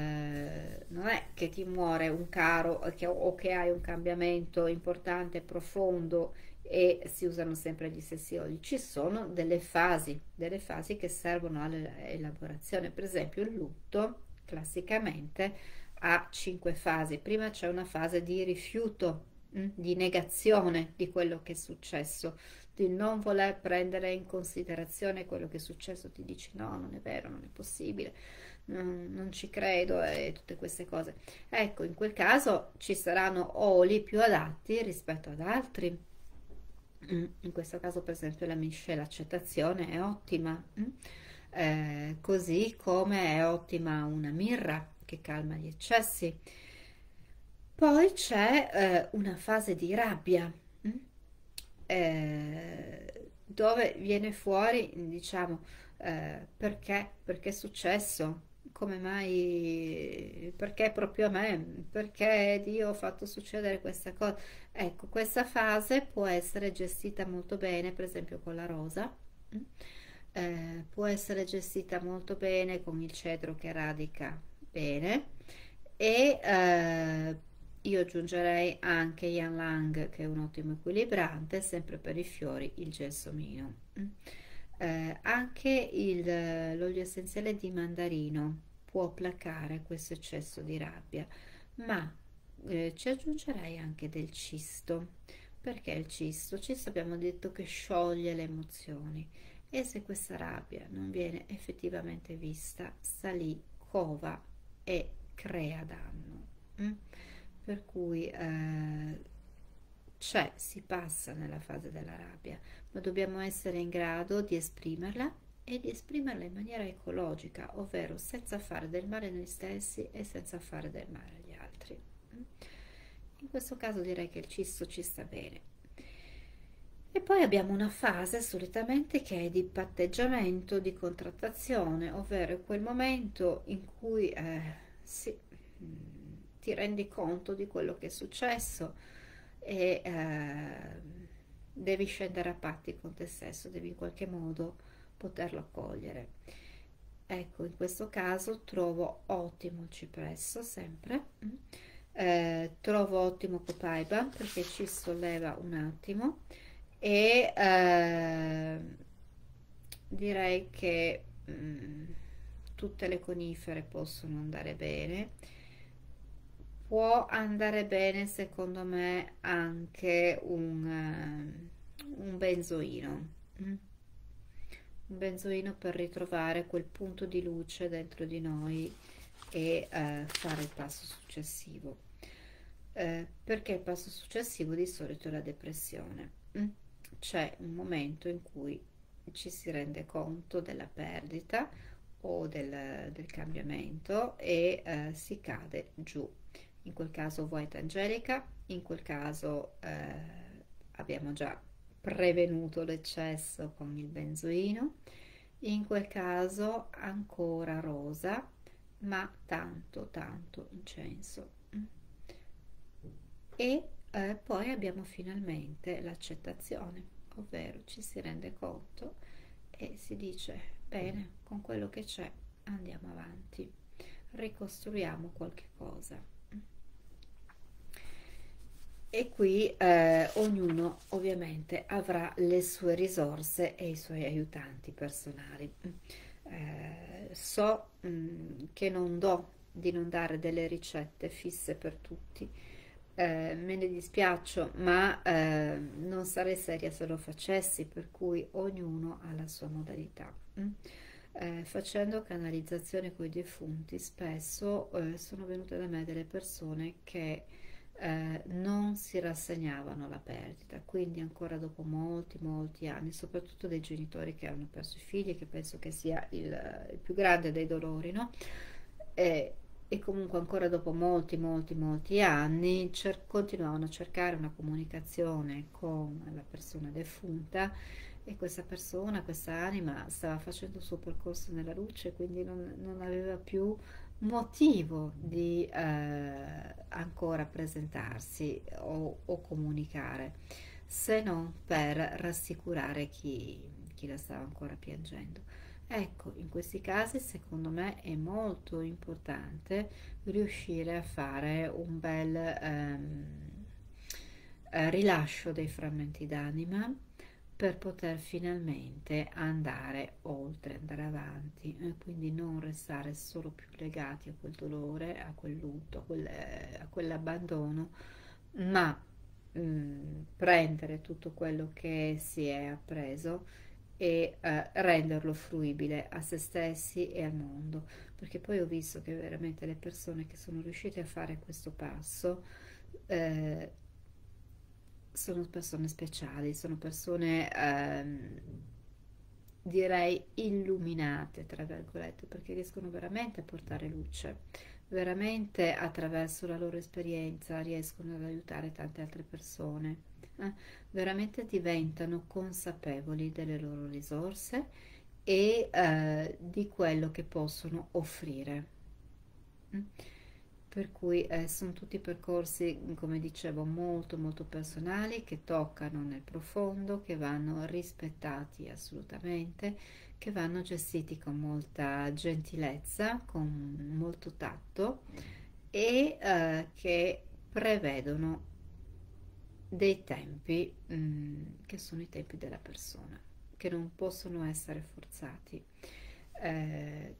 eh, non è che ti muore un caro che, o che hai un cambiamento importante, profondo e si usano sempre gli stessi oli. Ci sono delle fasi, delle fasi che servono all'elaborazione. Per esempio il lutto classicamente ha cinque fasi. Prima c'è una fase di rifiuto, mh, di negazione di quello che è successo, di non voler prendere in considerazione quello che è successo, ti dici no, non è vero, non è possibile, non, non ci credo e tutte queste cose. Ecco, in quel caso ci saranno oli più adatti rispetto ad altri. Mm, in questo caso, per esempio, la miscela accettazione è ottima, mm? Eh, così come è ottima una mirra che calma gli eccessi. Poi c'è eh, una fase di rabbia, mm? Eh, dove viene fuori, diciamo, eh, perché, perché è successo, come mai, perché proprio a me, perché Dio ha fatto succedere questa cosa. Ecco, questa fase può essere gestita molto bene, per esempio con la rosa, mm? Eh, può essere gestita molto bene con il cedro che radica bene e eh, io aggiungerei anche Yan Lang, che è un ottimo equilibrante, sempre per i fiori, il gelsomino. Mm. Eh, anche il- l'olio essenziale di mandarino può placare questo eccesso di rabbia, ma eh, ci aggiungerei anche del cisto. Perché il cisto? Il cisto abbiamo detto che scioglie le emozioni e se questa rabbia non viene effettivamente vista, sta lì, cova e crea danno. Mm? Per cui eh, c'è, si passa nella fase della rabbia, ma dobbiamo essere in grado di esprimerla e di esprimerla in maniera ecologica, ovvero senza fare del male a noi stessi e senza fare del male agli altri. In questo caso direi che il cisto ci sta bene. E poi abbiamo una fase solitamente che è di patteggiamento, di contrattazione, ovvero quel momento in cui eh, sì, ti rendi conto di quello che è successo e eh, devi scendere a patti con te stesso, devi in qualche modo poterlo accogliere. Ecco, in questo caso trovo ottimo il cipresso sempre, eh, trovo ottimo copaiba perché ci solleva un attimo e eh, direi che mh, tutte le conifere possono andare bene. Può andare bene secondo me anche un, eh, un benzoino, mm? Un benzoino per ritrovare quel punto di luce dentro di noi e eh, fare il passo successivo. Eh, perché il passo successivo di solito è la depressione. Mm? C'è un momento in cui ci si rende conto della perdita o del, del cambiamento e eh, si cade giù. In quel caso White Angelica, in quel caso eh, abbiamo già prevenuto l'eccesso con il benzoino, in quel caso ancora rosa, ma tanto tanto incenso. E eh, poi abbiamo finalmente l'accettazione, ovvero ci si rende conto e si dice bene, con quello che c'è andiamo avanti, ricostruiamo qualche cosa. E qui eh, ognuno ovviamente avrà le sue risorse e i suoi aiutanti personali. Eh, so mh, che non do di non dare delle ricette fisse per tutti. Eh, me ne dispiaccio, ma eh, non sarei seria se lo facessi, per cui ognuno ha la sua modalità. Mm? Eh, facendo canalizzazione con i defunti, spesso eh, sono venute da me delle persone che eh, non si rassegnavano alla perdita, quindi ancora dopo molti, molti anni, soprattutto dei genitori che hanno perso i figli, che penso che sia il, il più grande dei dolori, no? E, e comunque ancora dopo molti, molti, molti anni cer- continuavano a cercare una comunicazione con la persona defunta e questa persona, questa anima stava facendo il suo percorso nella luce, quindi non, non aveva più motivo di eh, ancora presentarsi o, o comunicare, se non per rassicurare chi, chi la stava ancora piangendo. Ecco, in questi casi secondo me è molto importante riuscire a fare un bel ehm, eh, rilascio dei frammenti d'anima per poter finalmente andare oltre, andare avanti, e quindi non restare solo più legati a quel dolore, a quel lutto, a, quel, a quell'abbandono, ma mh, prendere tutto quello che si è appreso e eh, renderlo fruibile a se stessi e al mondo, perché poi ho visto che veramente le persone che sono riuscite a fare questo passo eh, sono persone speciali, sono persone ehm, direi illuminate, tra virgolette, perché riescono veramente a portare luce, veramente attraverso la loro esperienza riescono ad aiutare tante altre persone, eh? Veramente diventano consapevoli delle loro risorse e eh, di quello che possono offrire. Mm? Per cui eh, sono tutti percorsi, come dicevo, molto molto personali che toccano nel profondo, che vanno rispettati assolutamente, che vanno gestiti con molta gentilezza, con molto tatto e eh, che prevedono dei tempi mh, che sono i tempi della persona, che non possono essere forzati. Eh,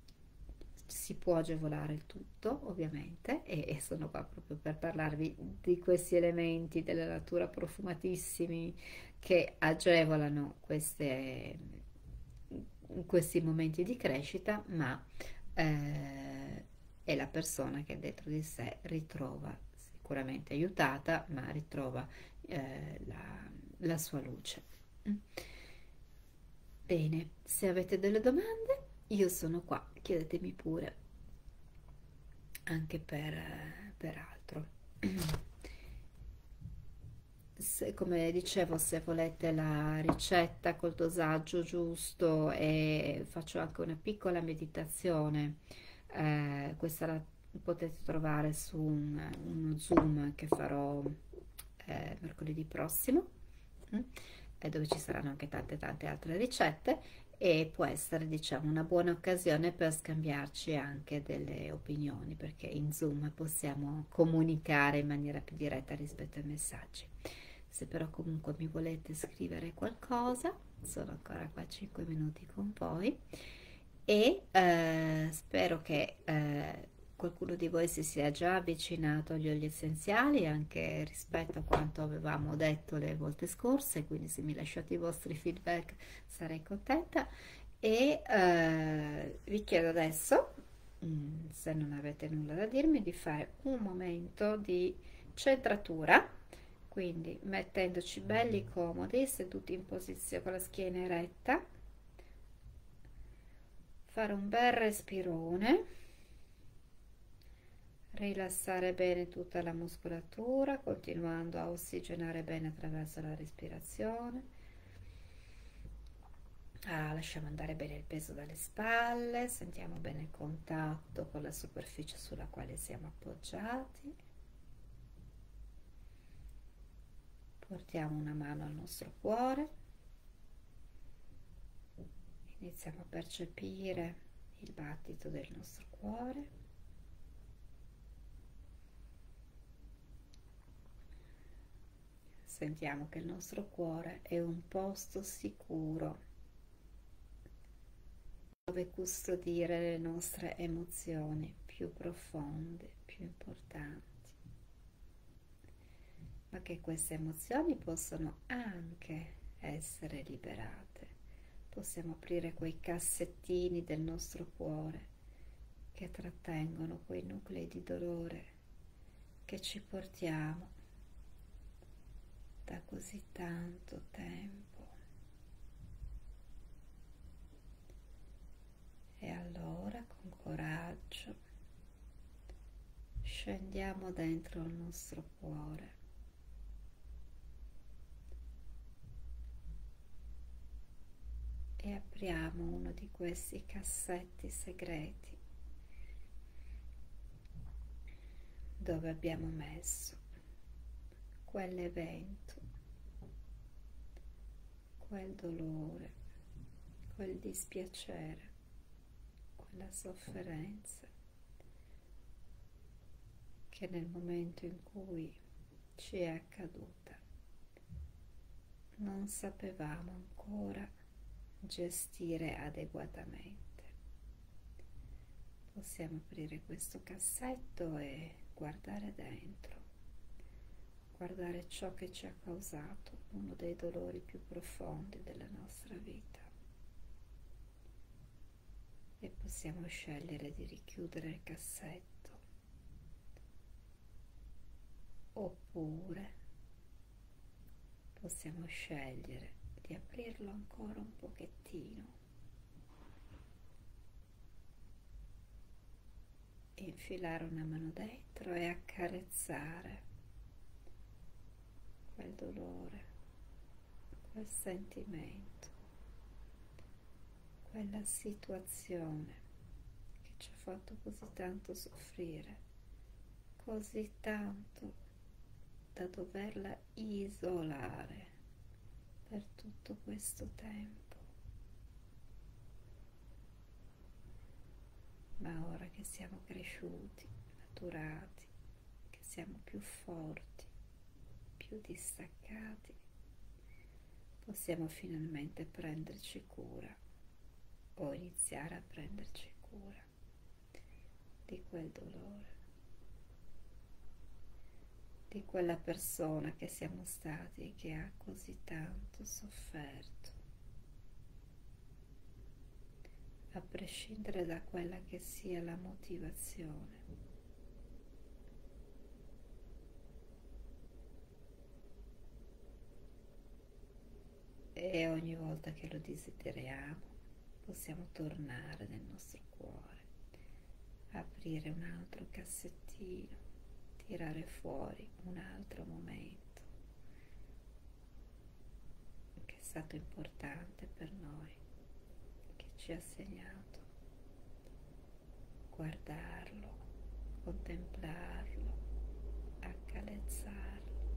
si può agevolare il tutto, ovviamente, e, e sono qua proprio per parlarvi di questi elementi della natura profumatissimi che agevolano queste, questi momenti di crescita, ma eh, è la persona che dentro di sé ritrova, sicuramente aiutata, ma ritrova eh, la, la sua luce. Bene, se avete delle domande, io sono qua, chiedetemi pure, anche per, per altro. Se, come dicevo, se volete la ricetta col dosaggio giusto e faccio anche una piccola meditazione, eh, questa la potete trovare su un, uno Zoom che farò eh, mercoledì prossimo, mm? eh, dove ci saranno anche tante tante altre ricette e può essere, diciamo, una buona occasione per scambiarci anche delle opinioni, perché in Zoom possiamo comunicare in maniera più diretta rispetto ai messaggi. Se però comunque mi volete scrivere qualcosa, sono ancora qua cinque minuti con voi e eh, spero che eh, qualcuno di voi si sia già avvicinato agli oli essenziali anche rispetto a quanto avevamo detto le volte scorse, quindi se mi lasciate i vostri feedback sarei contenta e eh, vi chiedo adesso, mh, se non avete nulla da dirmi, di fare un momento di centratura, quindi mettendoci belli comodi, seduti in posizione con la schiena eretta, fare un bel respirone, rilassare bene tutta la muscolatura, continuando a ossigenare bene attraverso la respirazione. Ah, lasciamo andare bene il peso dalle spalle, sentiamo bene il contatto con la superficie sulla quale siamo appoggiati. Portiamo una mano al nostro cuore, iniziamo a percepire il battito del nostro cuore. Sentiamo che il nostro cuore è un posto sicuro dove custodire le nostre emozioni più profonde, più importanti, ma che queste emozioni possono anche essere liberate. Possiamo aprire quei cassettini del nostro cuore che trattengono quei nuclei di dolore che ci portiamo da così tanto tempo. E allora, con coraggio, scendiamo dentro il nostro cuore e apriamo uno di questi cassetti segreti dove abbiamo messo quell'evento, quel dolore, quel dispiacere, quella sofferenza che nel momento in cui ci è accaduta non sapevamo ancora gestire adeguatamente. Possiamo aprire questo cassetto e guardare dentro, guardare ciò che ci ha causato uno dei dolori più profondi della nostra vita. E possiamo scegliere di richiudere il cassetto oppure possiamo scegliere di aprirlo ancora un pochettino, infilare una mano dentro e accarezzare quel dolore, quel sentimento, quella situazione che ci ha fatto così tanto soffrire, così tanto da doverla isolare per tutto questo tempo. Ma ora che siamo cresciuti, maturati, che siamo più forti, più distaccati, possiamo finalmente prenderci cura o iniziare a prenderci cura di quel dolore, di quella persona che siamo stati e che ha così tanto sofferto, a prescindere da quella che sia la motivazione. E ogni volta che lo desideriamo possiamo tornare nel nostro cuore, aprire un altro cassettino, tirare fuori un altro momento che è stato importante per noi, che ci ha segnato, guardarlo, contemplarlo, accarezzarlo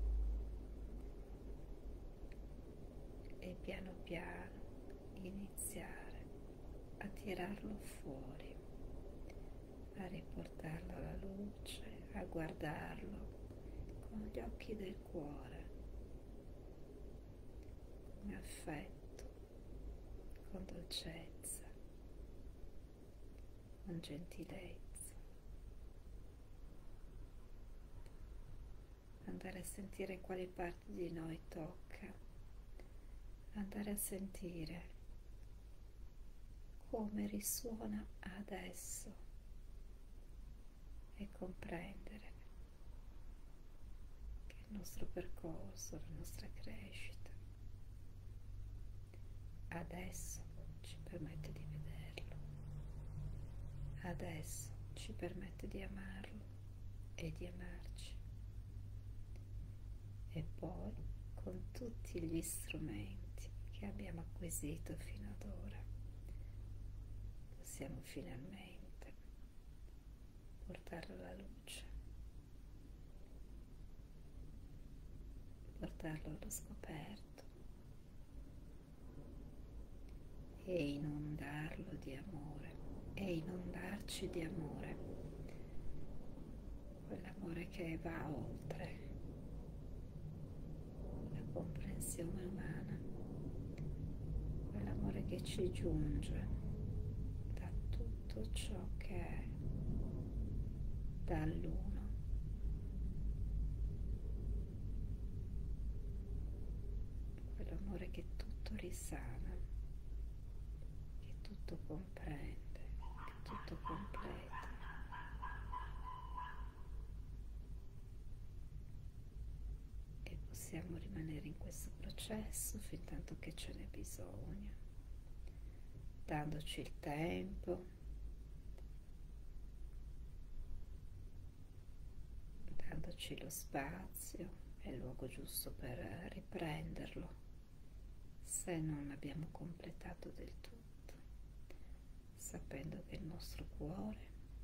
e piano piano iniziare a tirarlo fuori, a riportarlo alla luce, a guardarlo con gli occhi del cuore, con affetto, con dolcezza, con gentilezza. Andare a sentire quali parti di noi tocca, andare a sentire come risuona adesso e comprendere che il nostro percorso, la nostra crescita adesso ci permette di vederlo. adesso ci permette di amarlo e di amarci. E poi, con tutti gli strumenti che abbiamo acquisito fino ad ora, possiamo finalmente portarlo alla luce, portarlo allo scoperto e inondarlo di amore e inondarci di amore, quell'amore che va oltre la comprensione umana, quell'amore che ci giunge da tutto ciò che è dall'uno, quell'amore che tutto risana, che tutto comprende, che tutto completa. E possiamo rimanere in questo processo fin tanto che ce n'è bisogno, dandoci il tempo, dandoci lo spazio e il luogo giusto per riprenderlo se non abbiamo completato del tutto, sapendo che il nostro cuore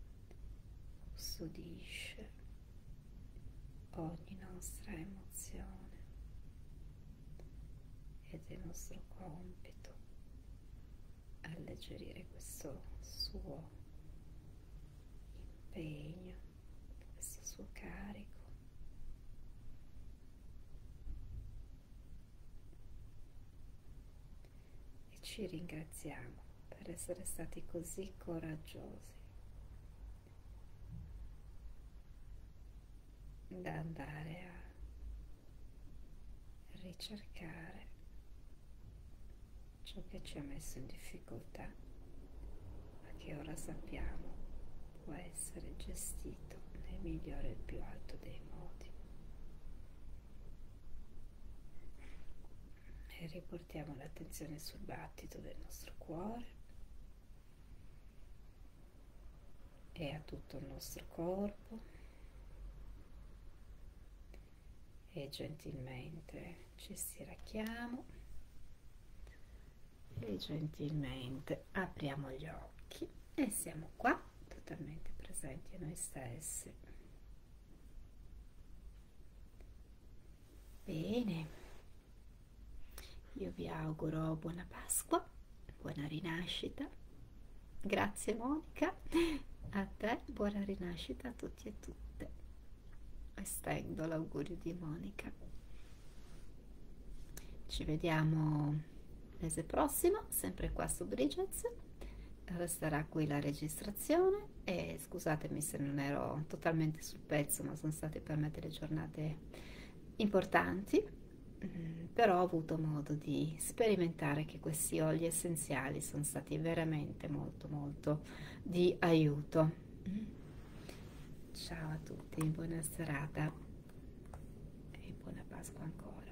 custodisce ogni nostra emozione ed è nostro compito alleggerire questo suo impegno, questo suo carico. E ci ringraziamo per essere stati così coraggiosi da andare a ricercare ciò che ci ha messo in difficoltà, ma che ora sappiamo può essere gestito nel migliore e il più alto dei modi. E riportiamo l'attenzione sul battito del nostro cuore e a tutto il nostro corpo. E gentilmente ci stiracchiamo e gentilmente apriamo gli occhi e siamo qua totalmente presenti a noi stessi. Bene, io vi auguro buona Pasqua, buona rinascita. Grazie Monica, a te buona rinascita a tutti e tutte. Estendo l'augurio di Monica. Ci vediamo il mese prossimo, sempre qua su Bridgets. Resterà qui la registrazione e scusatemi se non ero totalmente sul pezzo, ma sono state per me delle giornate importanti, però ho avuto modo di sperimentare che questi oli essenziali sono stati veramente molto molto di aiuto. Ciao a tutti, buona serata e buona Pasqua ancora.